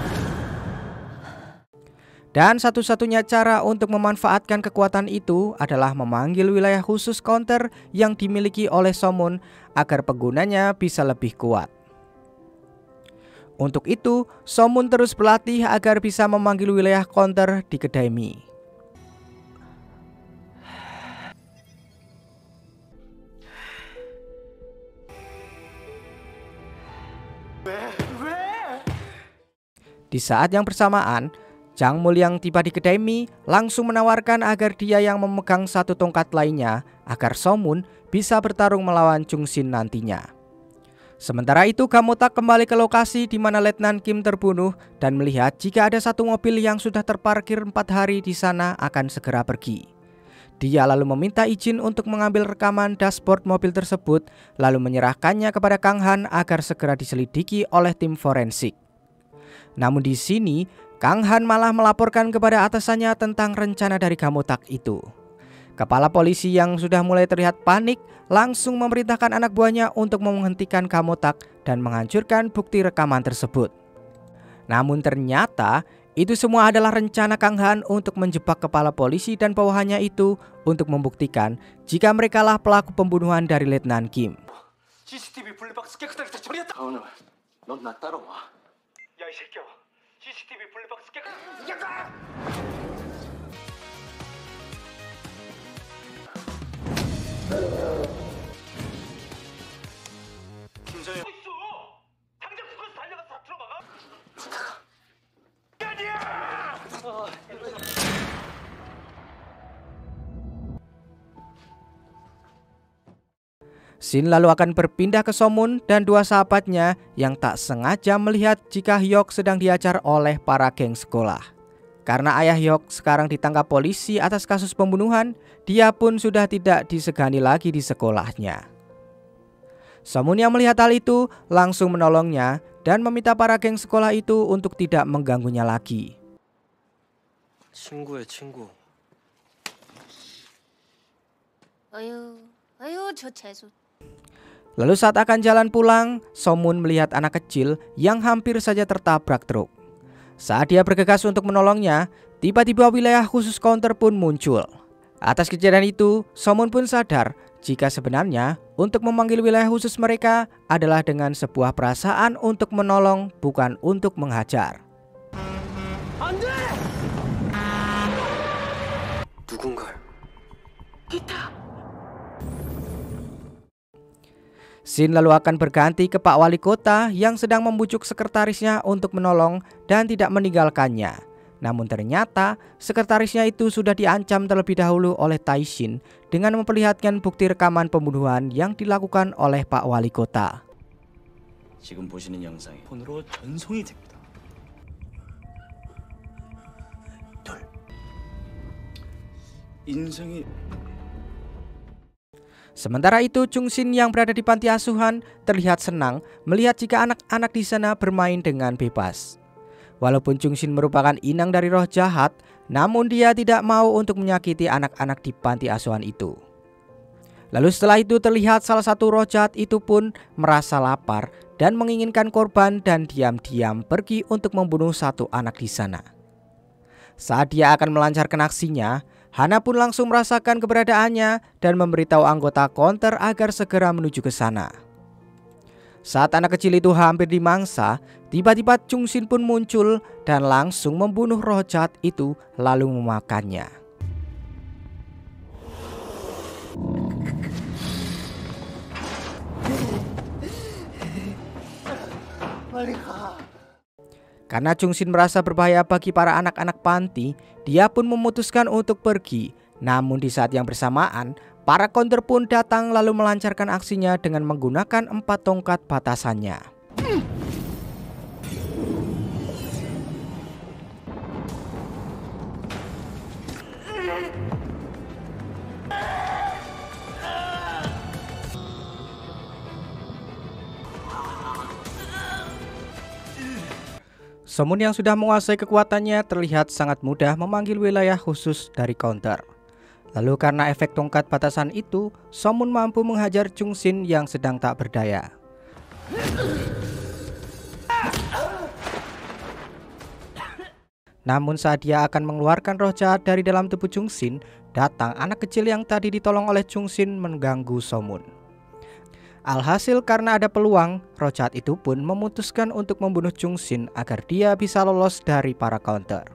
Dan satu-satunya cara untuk memanfaatkan kekuatan itu adalah memanggil wilayah khusus counter yang dimiliki oleh Somun agar penggunanya bisa lebih kuat. Untuk itu, Somun terus berlatih agar bisa memanggil wilayah counter di kedai mie. Di saat yang bersamaan, Jang Mul yang tiba di kedai mie langsung menawarkan agar dia yang memegang satu tongkat lainnya agar Somun bisa bertarung melawan Chung Shin nantinya. Sementara itu, Gamotak kembali ke lokasi di mana Letnan Kim terbunuh dan melihat jika ada satu mobil yang sudah terparkir empat hari di sana akan segera pergi. Dia lalu meminta izin untuk mengambil rekaman dashboard mobil tersebut lalu menyerahkannya kepada Kang Han agar segera diselidiki oleh tim forensik. Namun di sini Kang Han malah melaporkan kepada atasannya tentang rencana dari Gamotak itu. Kepala polisi yang sudah mulai terlihat panik langsung memerintahkan anak buahnya untuk menghentikan Gamotak dan menghancurkan bukti rekaman tersebut. Namun ternyata itu semua adalah rencana Kang Han untuk menjebak kepala polisi dan bawahannya itu untuk membuktikan jika merekalah pelaku pembunuhan dari Letnan Kim. 씨씨티비 블랙박스 깨끗하게 다 처리했다. 가은아, 넌 나 따라와. 야, 이 새끼야. 씨씨티비 블랙박스 깨끗하게. 김정희. 있어. 당장 죽어서 달려가서 다 들어가. 아니야. Shin lalu akan berpindah ke Somun dan dua sahabatnya yang tak sengaja melihat jika Hyuk sedang diajar oleh para geng sekolah. Karena ayah Hyuk sekarang ditangkap polisi atas kasus pembunuhan, dia pun sudah tidak disegani lagi di sekolahnya. Somun yang melihat hal itu langsung menolongnya dan meminta para geng sekolah itu untuk tidak mengganggunya lagi. 친구의 친구. 아유, 아유 저 재수. Lalu saat akan jalan pulang, Somun melihat anak kecil yang hampir saja tertabrak truk. Saat dia bergegas untuk menolongnya, tiba-tiba wilayah khusus counter pun muncul. Atas kejadian itu, Somun pun sadar jika sebenarnya untuk memanggil wilayah khusus mereka adalah dengan sebuah perasaan untuk menolong, bukan untuk menghajar. 안돼. 누군가. kita. Shin lalu akan berganti ke Pak Wali Kota yang sedang membujuk sekretarisnya untuk menolong dan tidak meninggalkannya. Namun ternyata sekretarisnya itu sudah diancam terlebih dahulu oleh Taishin dengan memperlihatkan bukti rekaman pembunuhan yang dilakukan oleh Pak Wali Kota. 지금 보시는 영상이 폰으로 전송이 됩니다. 둘. 인생이 Sementara itu, Chung Shin yang berada di panti asuhan terlihat senang melihat jika anak-anak di sana bermain dengan bebas. Walaupun Chung Shin merupakan inang dari roh jahat, namun dia tidak mau untuk menyakiti anak-anak di panti asuhan itu. Lalu setelah itu terlihat salah satu roh jahat itu pun merasa lapar dan menginginkan korban dan diam-diam pergi untuk membunuh satu anak di sana. Saat dia akan melancarkan aksinya, Hana pun langsung merasakan keberadaannya dan memberitahu anggota counter agar segera menuju ke sana. Saat anak kecil itu hampir dimangsa, tiba-tiba Chung Shin pun muncul dan langsung membunuh roh jahat itu lalu memakannya. Karena Chung Shin merasa berbahaya bagi para anak-anak panti, dia pun memutuskan untuk pergi. Namun di saat yang bersamaan, para counter pun datang lalu melancarkan aksinya dengan menggunakan empat tongkat batasannya. Somun yang sudah menguasai kekuatannya terlihat sangat mudah memanggil wilayah khusus dari counter. Lalu karena efek tongkat batasan itu, Somun mampu menghajar Chungsin yang sedang tak berdaya. Namun saat dia akan mengeluarkan roh jahat dari dalam tubuh Chungsin, datang anak kecil yang tadi ditolong oleh Chungsin mengganggu Somun. Alhasil karena ada peluang, roh jahat itu pun memutuskan untuk membunuh Chungsin agar dia bisa lolos dari para counter.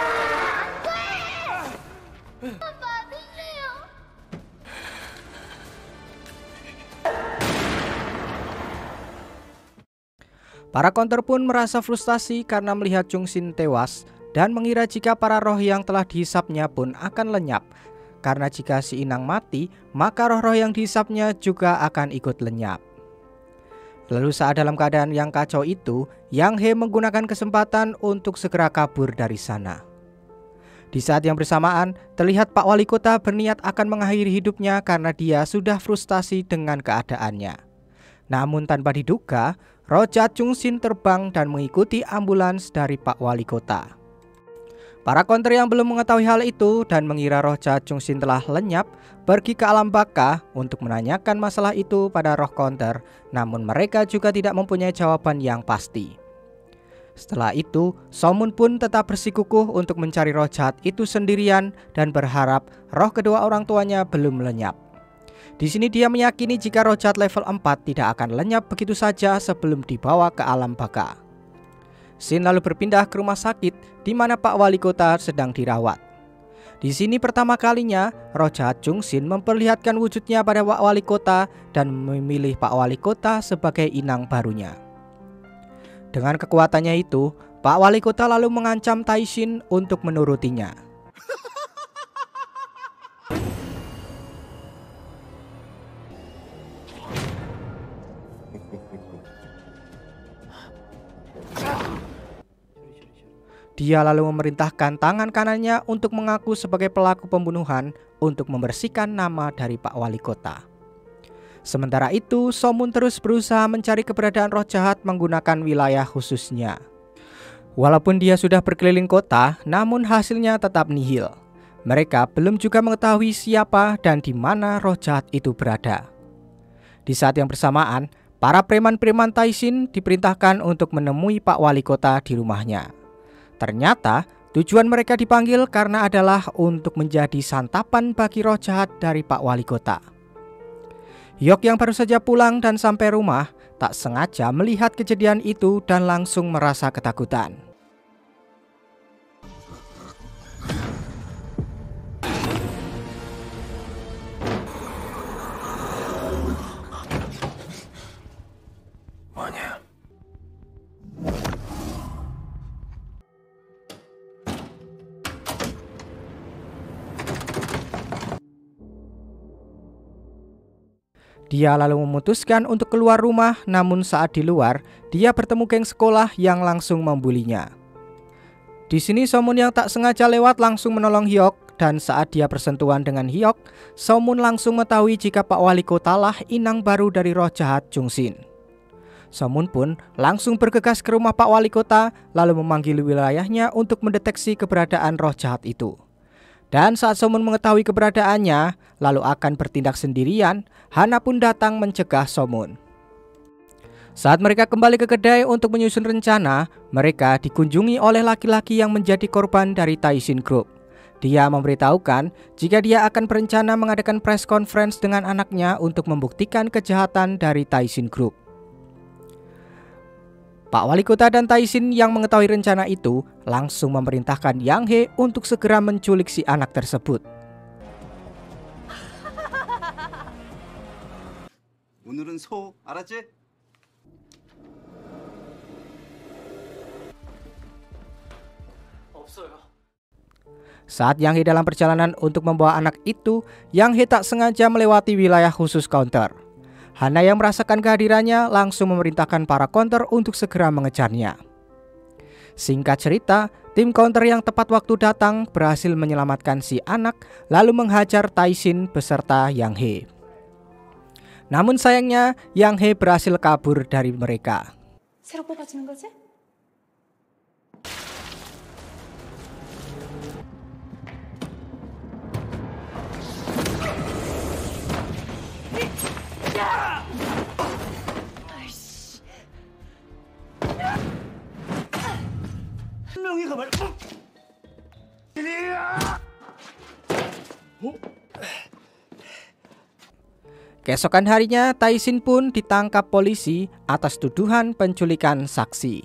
Para counter pun merasa frustasi karena melihat Chungsin tewas dan mengira jika para roh yang telah dihisapnya pun akan lenyap. Karena jika si inang mati, maka roh-roh yang dihisapnya juga akan ikut lenyap. Lalu saat dalam keadaan yang kacau itu, Yang He menggunakan kesempatan untuk segera kabur dari sana. Di saat yang bersamaan, terlihat Pak Wali Kota berniat akan mengakhiri hidupnya karena dia sudah frustasi dengan keadaannya. Namun tanpa diduga, roh jahat Chungsin terbang dan mengikuti ambulans dari Pak Wali Kota. Para counter yang belum mengetahui hal itu dan mengira roh jahat Chungsin telah lenyap, pergi ke alam baka untuk menanyakan masalah itu pada roh counter, namun mereka juga tidak mempunyai jawaban yang pasti. Setelah itu, Somun pun tetap bersikukuh untuk mencari roh jahat itu sendirian dan berharap roh kedua orang tuanya belum lenyap. Di sini dia meyakini jika roh jahat level empat tidak akan lenyap begitu saja sebelum dibawa ke alam baka. Shin lalu berpindah ke rumah sakit di mana Pak Wali Kota sedang dirawat. Di sini pertama kalinya roh jahat Chungsin memperlihatkan wujudnya pada Pak Wali Kota dan memilih Pak Wali Kota sebagai inang barunya. Dengan kekuatannya itu, Pak Wali Kota lalu mengancam Taishin untuk menurutinya. Dia lalu memerintahkan tangan kanannya untuk mengaku sebagai pelaku pembunuhan untuk membersihkan nama dari Pak Wali Kota. Sementara itu, Somun terus berusaha mencari keberadaan roh jahat menggunakan wilayah khususnya. Walaupun dia sudah berkeliling kota, namun hasilnya tetap nihil. Mereka belum juga mengetahui siapa dan di mana roh jahat itu berada. Di saat yang bersamaan, para preman-preman Taishin diperintahkan untuk menemui Pak Wali Kota di rumahnya. Ternyata tujuan mereka dipanggil karena adalah untuk menjadi santapan bagi roh jahat dari Pak Wali Kota. Yok yang baru saja pulang dan sampai rumah tak sengaja melihat kejadian itu dan langsung merasa ketakutan. Dia lalu memutuskan untuk keluar rumah, namun saat di luar, dia bertemu geng sekolah yang langsung membulinya. Di sini Somun yang tak sengaja lewat langsung menolong Hyok, dan saat dia bersentuhan dengan Hyok, Somun langsung mengetahui jika Pak Wali Kota lah inang baru dari roh jahat Chungsin. Somun pun langsung bergegas ke rumah Pak Wali Kota, lalu memanggil wilayahnya untuk mendeteksi keberadaan roh jahat itu. Dan saat Somun mengetahui keberadaannya, lalu akan bertindak sendirian, Hana pun datang mencegah Somun. Saat mereka kembali ke kedai untuk menyusun rencana, mereka dikunjungi oleh laki-laki yang menjadi korban dari Taishin Group. Dia memberitahukan jika dia akan berencana mengadakan press conference dengan anaknya untuk membuktikan kejahatan dari Taishin Group. Pak Wali Kota dan Taishin yang mengetahui rencana itu langsung memerintahkan Yang He untuk segera menculik si anak tersebut. 오늘은 소, 알았지? 없어요. Saat Yang He dalam perjalanan untuk membawa anak itu, Yang He tak sengaja melewati wilayah khusus counter. Hana yang merasakan kehadirannya langsung memerintahkan para counter untuk segera mengejarnya. Singkat cerita, tim counter yang tepat waktu datang berhasil menyelamatkan si anak lalu menghajar Taishin beserta Yang He. Namun sayangnya Yang He berhasil kabur dari mereka. 새로 뽑아주는 거지? Keesokan harinya, Taisin pun ditangkap polisi atas tuduhan penculikan saksi.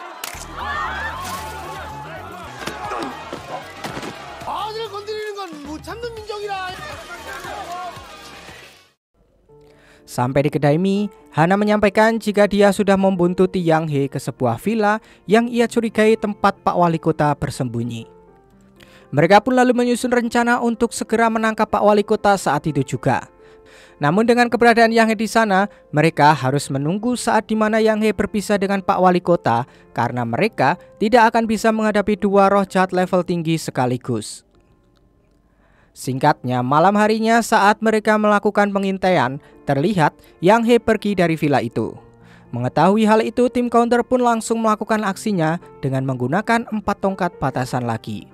Sampai di kedai mie, Hana menyampaikan jika dia sudah membuntuti Yang Hee ke sebuah villa yang ia curigai tempat Pak Wali Kota bersembunyi. Mereka pun lalu menyusun rencana untuk segera menangkap Pak Wali Kota saat itu juga. Namun dengan keberadaan Yang Hee di sana, mereka harus menunggu saat dimana Yang Hee berpisah dengan Pak Wali Kota karena mereka tidak akan bisa menghadapi dua roh jahat level tinggi sekaligus. Singkatnya, malam harinya saat mereka melakukan pengintaian, terlihat Yang Hee pergi dari villa itu. Mengetahui hal itu, tim counter pun langsung melakukan aksinya dengan menggunakan empat tongkat batasan lagi.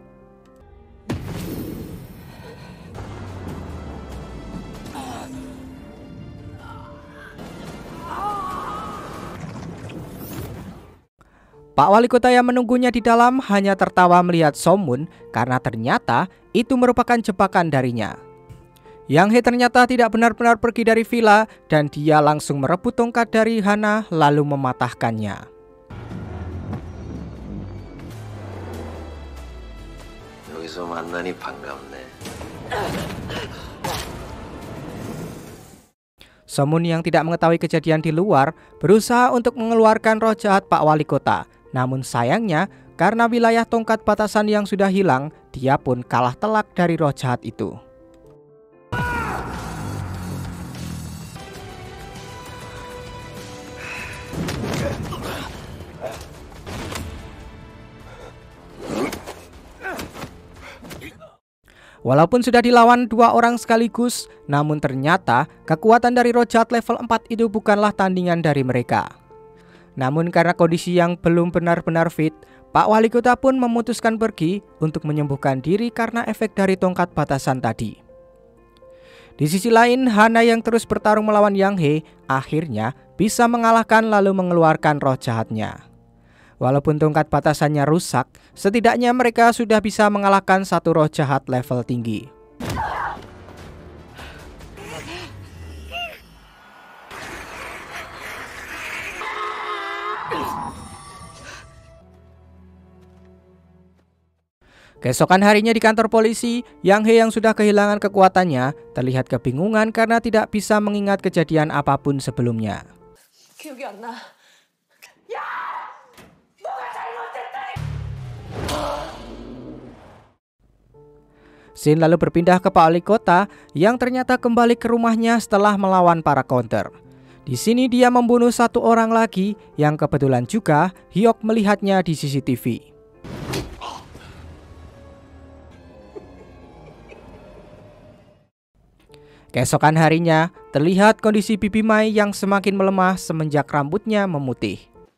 Pak Wali Kota yang menunggunya di dalam hanya tertawa melihat Somun karena ternyata itu merupakan jebakan darinya. Yang Hee ternyata tidak benar-benar pergi dari villa dan dia langsung merebut tongkat dari Hana lalu mematahkannya. 여기서 만나니 반갑네. Somun yang tidak mengetahui kejadian di luar berusaha untuk mengeluarkan roh jahat Pak Wali Kota. Namun sayangnya karena wilayah tongkat batasan yang sudah hilang, dia pun kalah telak dari roh jahat itu. Walaupun sudah dilawan dua orang sekaligus, namun ternyata kekuatan dari roh jahat level empat itu bukanlah tandingan dari mereka. Namun karena kondisi yang belum benar-benar fit, Pak Wali Kota pun memutuskan pergi untuk menyembuhkan diri karena efek dari tongkat batasan tadi. Di sisi lain, Hana yang terus bertarung melawan Yang Hee akhirnya bisa mengalahkan lalu mengeluarkan roh jahatnya. Walaupun tongkat batasannya rusak, setidaknya mereka sudah bisa mengalahkan satu roh jahat level tinggi. Keesokan harinya di kantor polisi, Yang Hee yang sudah kehilangan kekuatannya terlihat kebingungan karena tidak bisa mengingat kejadian apapun sebelumnya. 기억이 안 나. Shin lalu berpindah ke Pak Wali Kota yang ternyata kembali ke rumahnya setelah melawan para counter. Di sini dia membunuh satu orang lagi yang kebetulan juga Hyuk melihatnya di C C T V. Keesokan harinya, terlihat kondisi pipi Mai yang semakin melemah semenjak rambutnya memutih.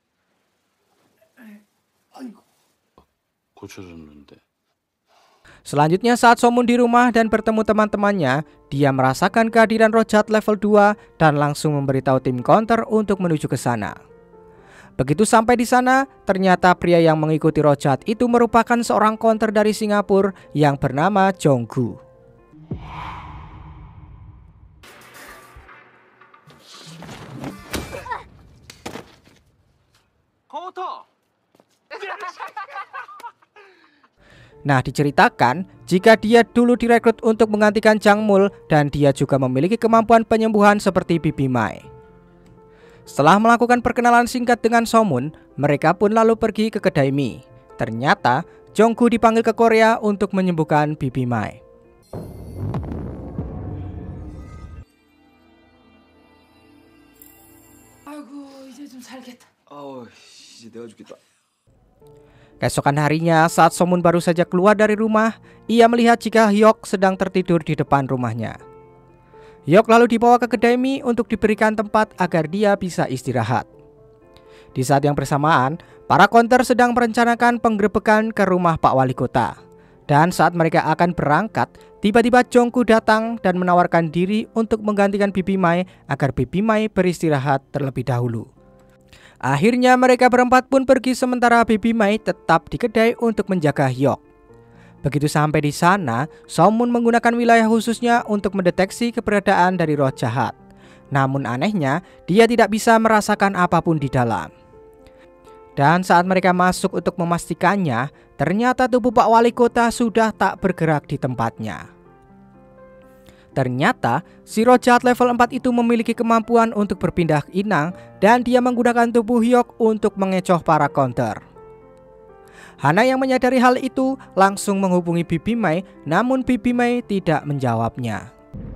Selanjutnya saat Somun di rumah dan bertemu teman-temannya, dia merasakan kehadiran roh jahat level dua dan langsung memberitahu tim counter untuk menuju ke sana. Begitu sampai di sana, ternyata pria yang mengikuti roh jahat itu merupakan seorang counter dari Singapura yang bernama Jonggu. Nah, diceritakan jika dia dulu direkrut untuk menggantikan Jang Mul dan dia juga memiliki kemampuan penyembuhan seperti Bibi Mai. Setelah melakukan perkenalan singkat dengan Somun, mereka pun lalu pergi ke kedai mie. Ternyata Jonggu dipanggil ke Korea untuk menyembuhkan Bibi Mai. 아이고, 이제 좀 살겠다. 아우, 이제 내가 죽겠다. Keesokan harinya saat Somun baru saja keluar dari rumah, ia melihat jika Hyuk sedang tertidur di depan rumahnya. Hyuk lalu dibawa ke kedai mie untuk diberikan tempat agar dia bisa istirahat. Di saat yang bersamaan, para counter sedang merencanakan penggerebekan ke rumah Pak Wali Kota. Dan saat mereka akan berangkat, tiba-tiba Jonggu datang dan menawarkan diri untuk menggantikan Bibi Mai agar Bibi Mai beristirahat terlebih dahulu. Akhirnya mereka berempat pun pergi sementara Bibi Mai tetap di kedai untuk menjaga Hyuk. Begitu sampai di sana, Somun menggunakan wilayah khususnya untuk mendeteksi keberadaan dari roh jahat. Namun anehnya, dia tidak bisa merasakan apapun di dalam. Dan saat mereka masuk untuk memastikannya, ternyata tubuh Pak Wali Kota sudah tak bergerak di tempatnya. Ternyata si roh jahat level empat itu memiliki kemampuan untuk berpindah inang dan dia menggunakan tubuh Hyuk untuk mengecoh para counter. Hana yang menyadari hal itu langsung menghubungi Bibi Mai, namun Bibi Mai tidak menjawabnya.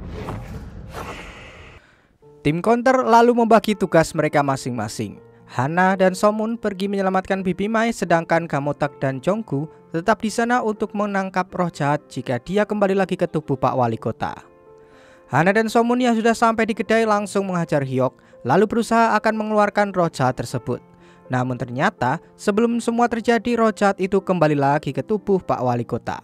Tim counter lalu membagi tugas mereka masing-masing. Hana dan Somun pergi menyelamatkan Bibi Mai, sedangkan Gamotak dan Jonggu tetap di sana untuk menangkap roh jahat jika dia kembali lagi ke tubuh Pak Wali Kota. Hana dan Somun yang sudah sampai di kedai langsung menghajar Hyuk, lalu berusaha akan mengeluarkan roh jahat tersebut. Namun ternyata sebelum semua terjadi, roh jahat itu kembali lagi ke tubuh Pak Wali Kota.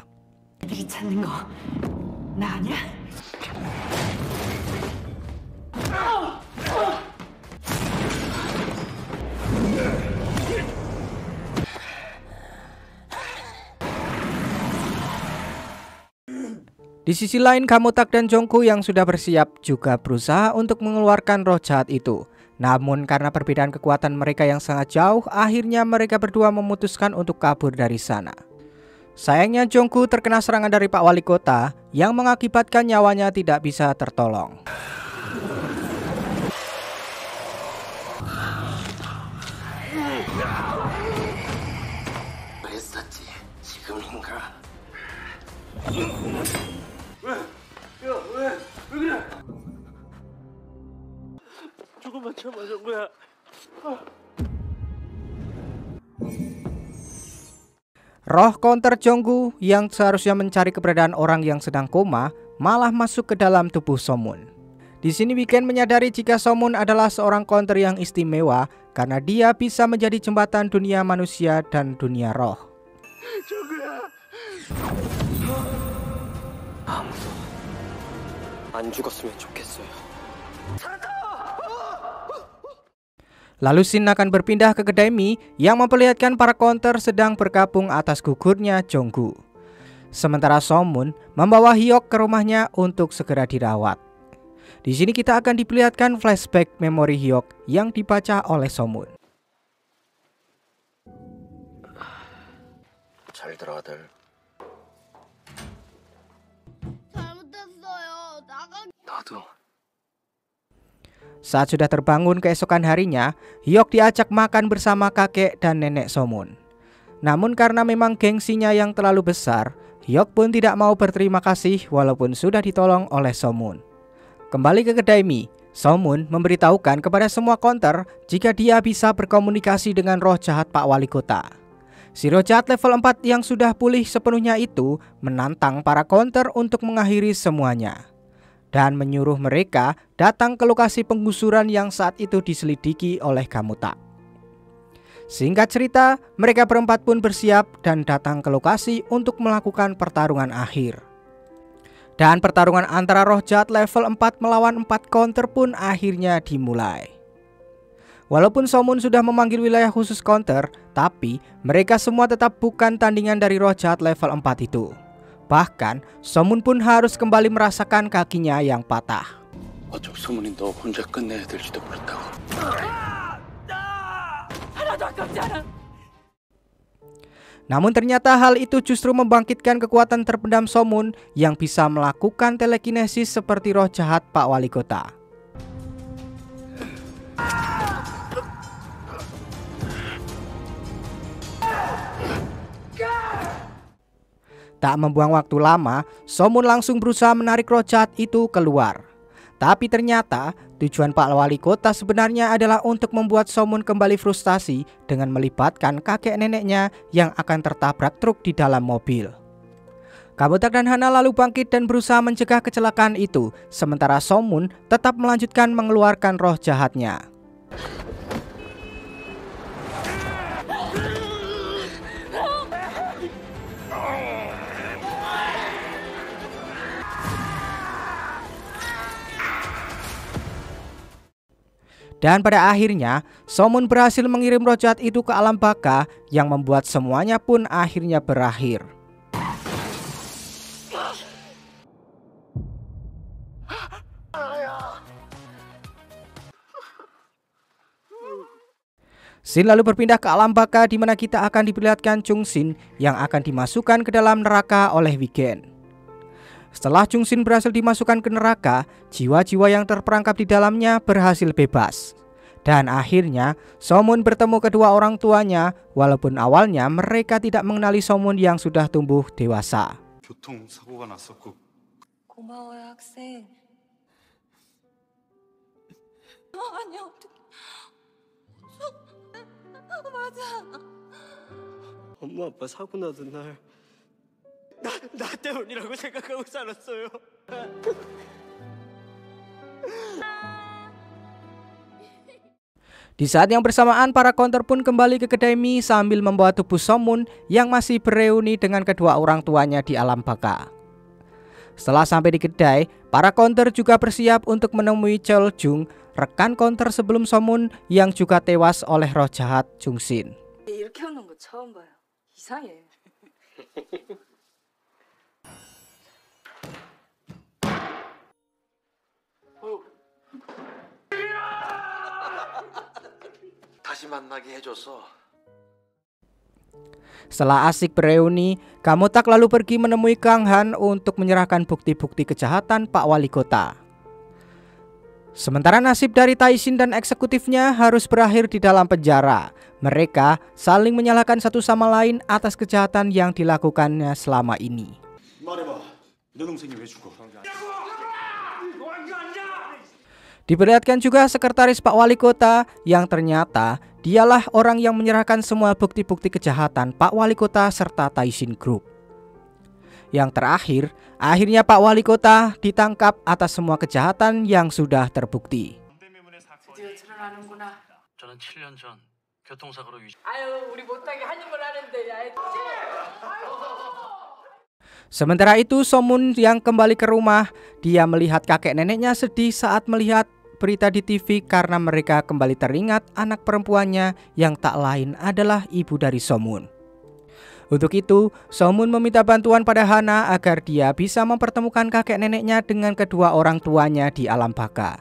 Di sisi lain, Gamotak dan Jonggu yang sudah bersiap juga berusaha untuk mengeluarkan roh jahat itu. Namun karena perbedaan kekuatan mereka yang sangat jauh, akhirnya mereka berdua memutuskan untuk kabur dari sana. Sayangnya Jonggu terkena serangan dari Pak Wali Kota yang mengakibatkan nyawanya tidak bisa tertolong. 조금만 참아, 정구야. Roh counter Jonggu yang seharusnya mencari keberadaan orang yang sedang koma malah masuk ke dalam tubuh Somun. Di sini Weekend menyadari jika Somun adalah seorang counter yang istimewa karena dia bisa menjadi jembatan dunia manusia dan dunia roh. 정구야. 아무도 안 죽었으면 좋겠어요. Lalu Shin akan berpindah ke kedai mie yang memperlihatkan para counter sedang berkabung atas gugurnya Jonggu. Sementara Somun membawa Hyuk ke rumahnya untuk segera dirawat. Di sini kita akan diperlihatkan flashback memori Hyuk yang dibaca oleh Somun. 잘 들어 아들. 잘못했어요. 나가. 나도. Saat sudah terbangun keesokan harinya, Hyuk diajak makan bersama kakek dan nenek Somun. Namun karena memang gengsinya yang terlalu besar, Hyuk pun tidak mau berterima kasih walaupun sudah ditolong oleh Somun. Kembali ke kedai mie, Somun memberitahukan kepada semua counter jika dia bisa berkomunikasi dengan roh jahat Pak Wali Kota. Si roh jahat level empat yang sudah pulih sepenuhnya itu menantang para counter untuk mengakhiri semuanya dan menyuruh mereka datang ke lokasi penggusuran yang saat itu diselidiki oleh Gamotak. Singkat cerita, mereka berempat pun bersiap dan datang ke lokasi untuk melakukan pertarungan akhir. Dan pertarungan antara roh jahat level empat melawan empat counter pun akhirnya dimulai. Walaupun Somun sudah memanggil wilayah khusus counter, tapi mereka semua tetap bukan tandingan dari roh jahat level empat itu. Bahkan Somun pun harus kembali merasakan kakinya yang patah. 어쩌고 소문이 너 혼자 끝내야 될지도 모른다고. 하나도 아깝지 않아. Namun ternyata hal itu justru membangkitkan kekuatan terpendam Somun yang bisa melakukan telekinesis seperti roh jahat Pak Wali Kota. Tak membuang waktu lama, Somun langsung berusaha menarik roh jahat itu keluar. Tapi ternyata tujuan Pak Wali Kota sebenarnya adalah untuk membuat Somun kembali frustasi dengan melibatkan kakek neneknya yang akan tertabrak truk di dalam mobil. Gamotak dan Hana lalu bangkit dan berusaha mencegah kecelakaan itu, sementara Somun tetap melanjutkan mengeluarkan roh jahatnya. Dan pada akhirnya, Somun berhasil mengirim roh jahat itu ke alam baka yang membuat semuanya pun akhirnya berakhir. Scene lalu berpindah ke alam baka di mana kita akan diperlihatkan Chung Shin yang akan dimasukkan ke dalam neraka oleh Wigen. Setelah Chung Shin berhasil dimasukkan ke neraka, jiwa-jiwa yang terperangkap di dalamnya berhasil bebas. Dan akhirnya Somun bertemu kedua orang tuanya walaupun awalnya mereka tidak mengenali Somun yang sudah tumbuh dewasa. 교통사고가 났었고. 고마워요, 학생. 어, 아니 어떡해. 어, 맞아. 엄마 아빠 사고 나던 날 나, 나 때문이라고 생각하고 살았어요. Di saat yang bersamaan, para counter pun kembali ke kedai mie sambil membawa tubuh Somun yang masih bereuni dengan kedua orang tuanya di alam baka. Setelah sampai di kedai, para counter juga bersiap untuk menemui Cheol Jung, rekan counter sebelum Somun yang juga tewas oleh roh jahat Chung Shin. 이렇게 웃는 거 처음 봐요. 이상해. 다시 만나게 해줘서. Setelah asik bereuni, Gamotak lalu pergi menemui Kang Han untuk menyerahkan bukti-bukti kejahatan Pak Wali Kota. Sementara nasib dari Taishin dan eksekutifnya harus berakhir di dalam penjara. Mereka saling menyalahkan satu sama lain atas kejahatan yang dilakukannya selama ini. 말해봐, 내 동생이 왜 죽어? Diperlihatkan juga sekretaris Pak Wali Kota yang ternyata dialah orang yang menyerahkan semua bukti-bukti kejahatan Pak Wali Kota serta Taishin Group. Yang terakhir, akhirnya Pak Wali Kota ditangkap atas semua kejahatan yang sudah terbukti. 드디어 드러나는구나. 저는 칠 년 전 교통사고로 위. 아유, 우리 못하게 한입을 하는데 야. Sementara itu, Somun yang kembali ke rumah, dia melihat kakek neneknya sedih saat melihat berita di T V karena mereka kembali teringat anak perempuannya yang tak lain adalah ibu dari Somun. Untuk itu, Somun meminta bantuan pada Hana agar dia bisa mempertemukan kakek neneknya dengan kedua orang tuanya di alam baka.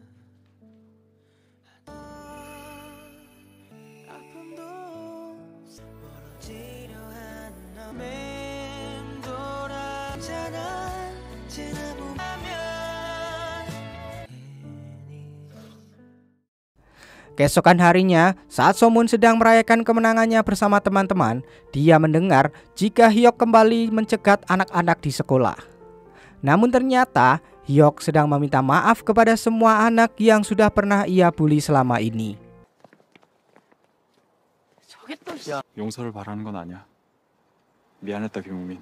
Keesokan harinya, saat Somun sedang merayakan kemenangannya bersama teman-teman, dia mendengar jika Hyok kembali mencegat anak-anak di sekolah. Namun ternyata Hyok sedang meminta maaf kepada semua anak yang sudah pernah ia bully selama ini. 용서를 바라는 건 아니야. 미안했다, 김웅민.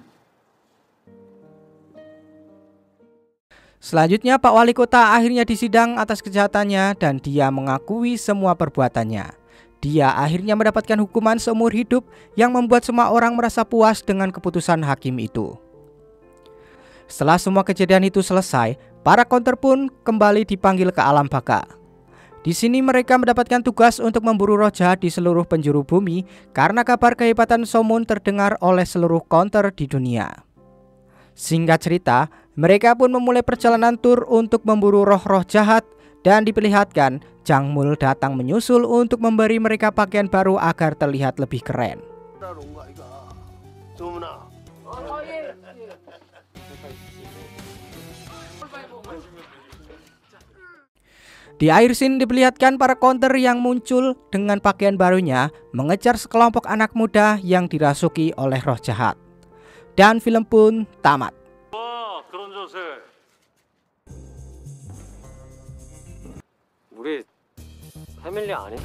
Selanjutnya Pak Wali Kota akhirnya disidang atas kejahatannya dan dia mengakui semua perbuatannya. Dia akhirnya mendapatkan hukuman seumur hidup yang membuat semua orang merasa puas dengan keputusan hakim itu. Setelah semua kejadian itu selesai, para counter pun kembali dipanggil ke alam baka. Di sini mereka mendapatkan tugas untuk memburu roh jahat di seluruh penjuru bumi karena kabar kehebatan Somun terdengar oleh seluruh counter di dunia. Singkat cerita, mereka pun memulai perjalanan tur untuk memburu roh-roh jahat dan diperlihatkan Jang Mul datang menyusul untuk memberi mereka pakaian baru agar terlihat lebih keren. Di akhir scene diperlihatkan para counter yang muncul dengan pakaian barunya mengejar sekelompok anak muda yang dirasuki oleh roh jahat. Dan film pun tamat. 와, 그런 자세. 우리 패밀리 아니?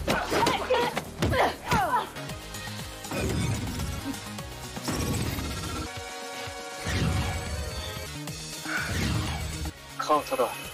카운터다.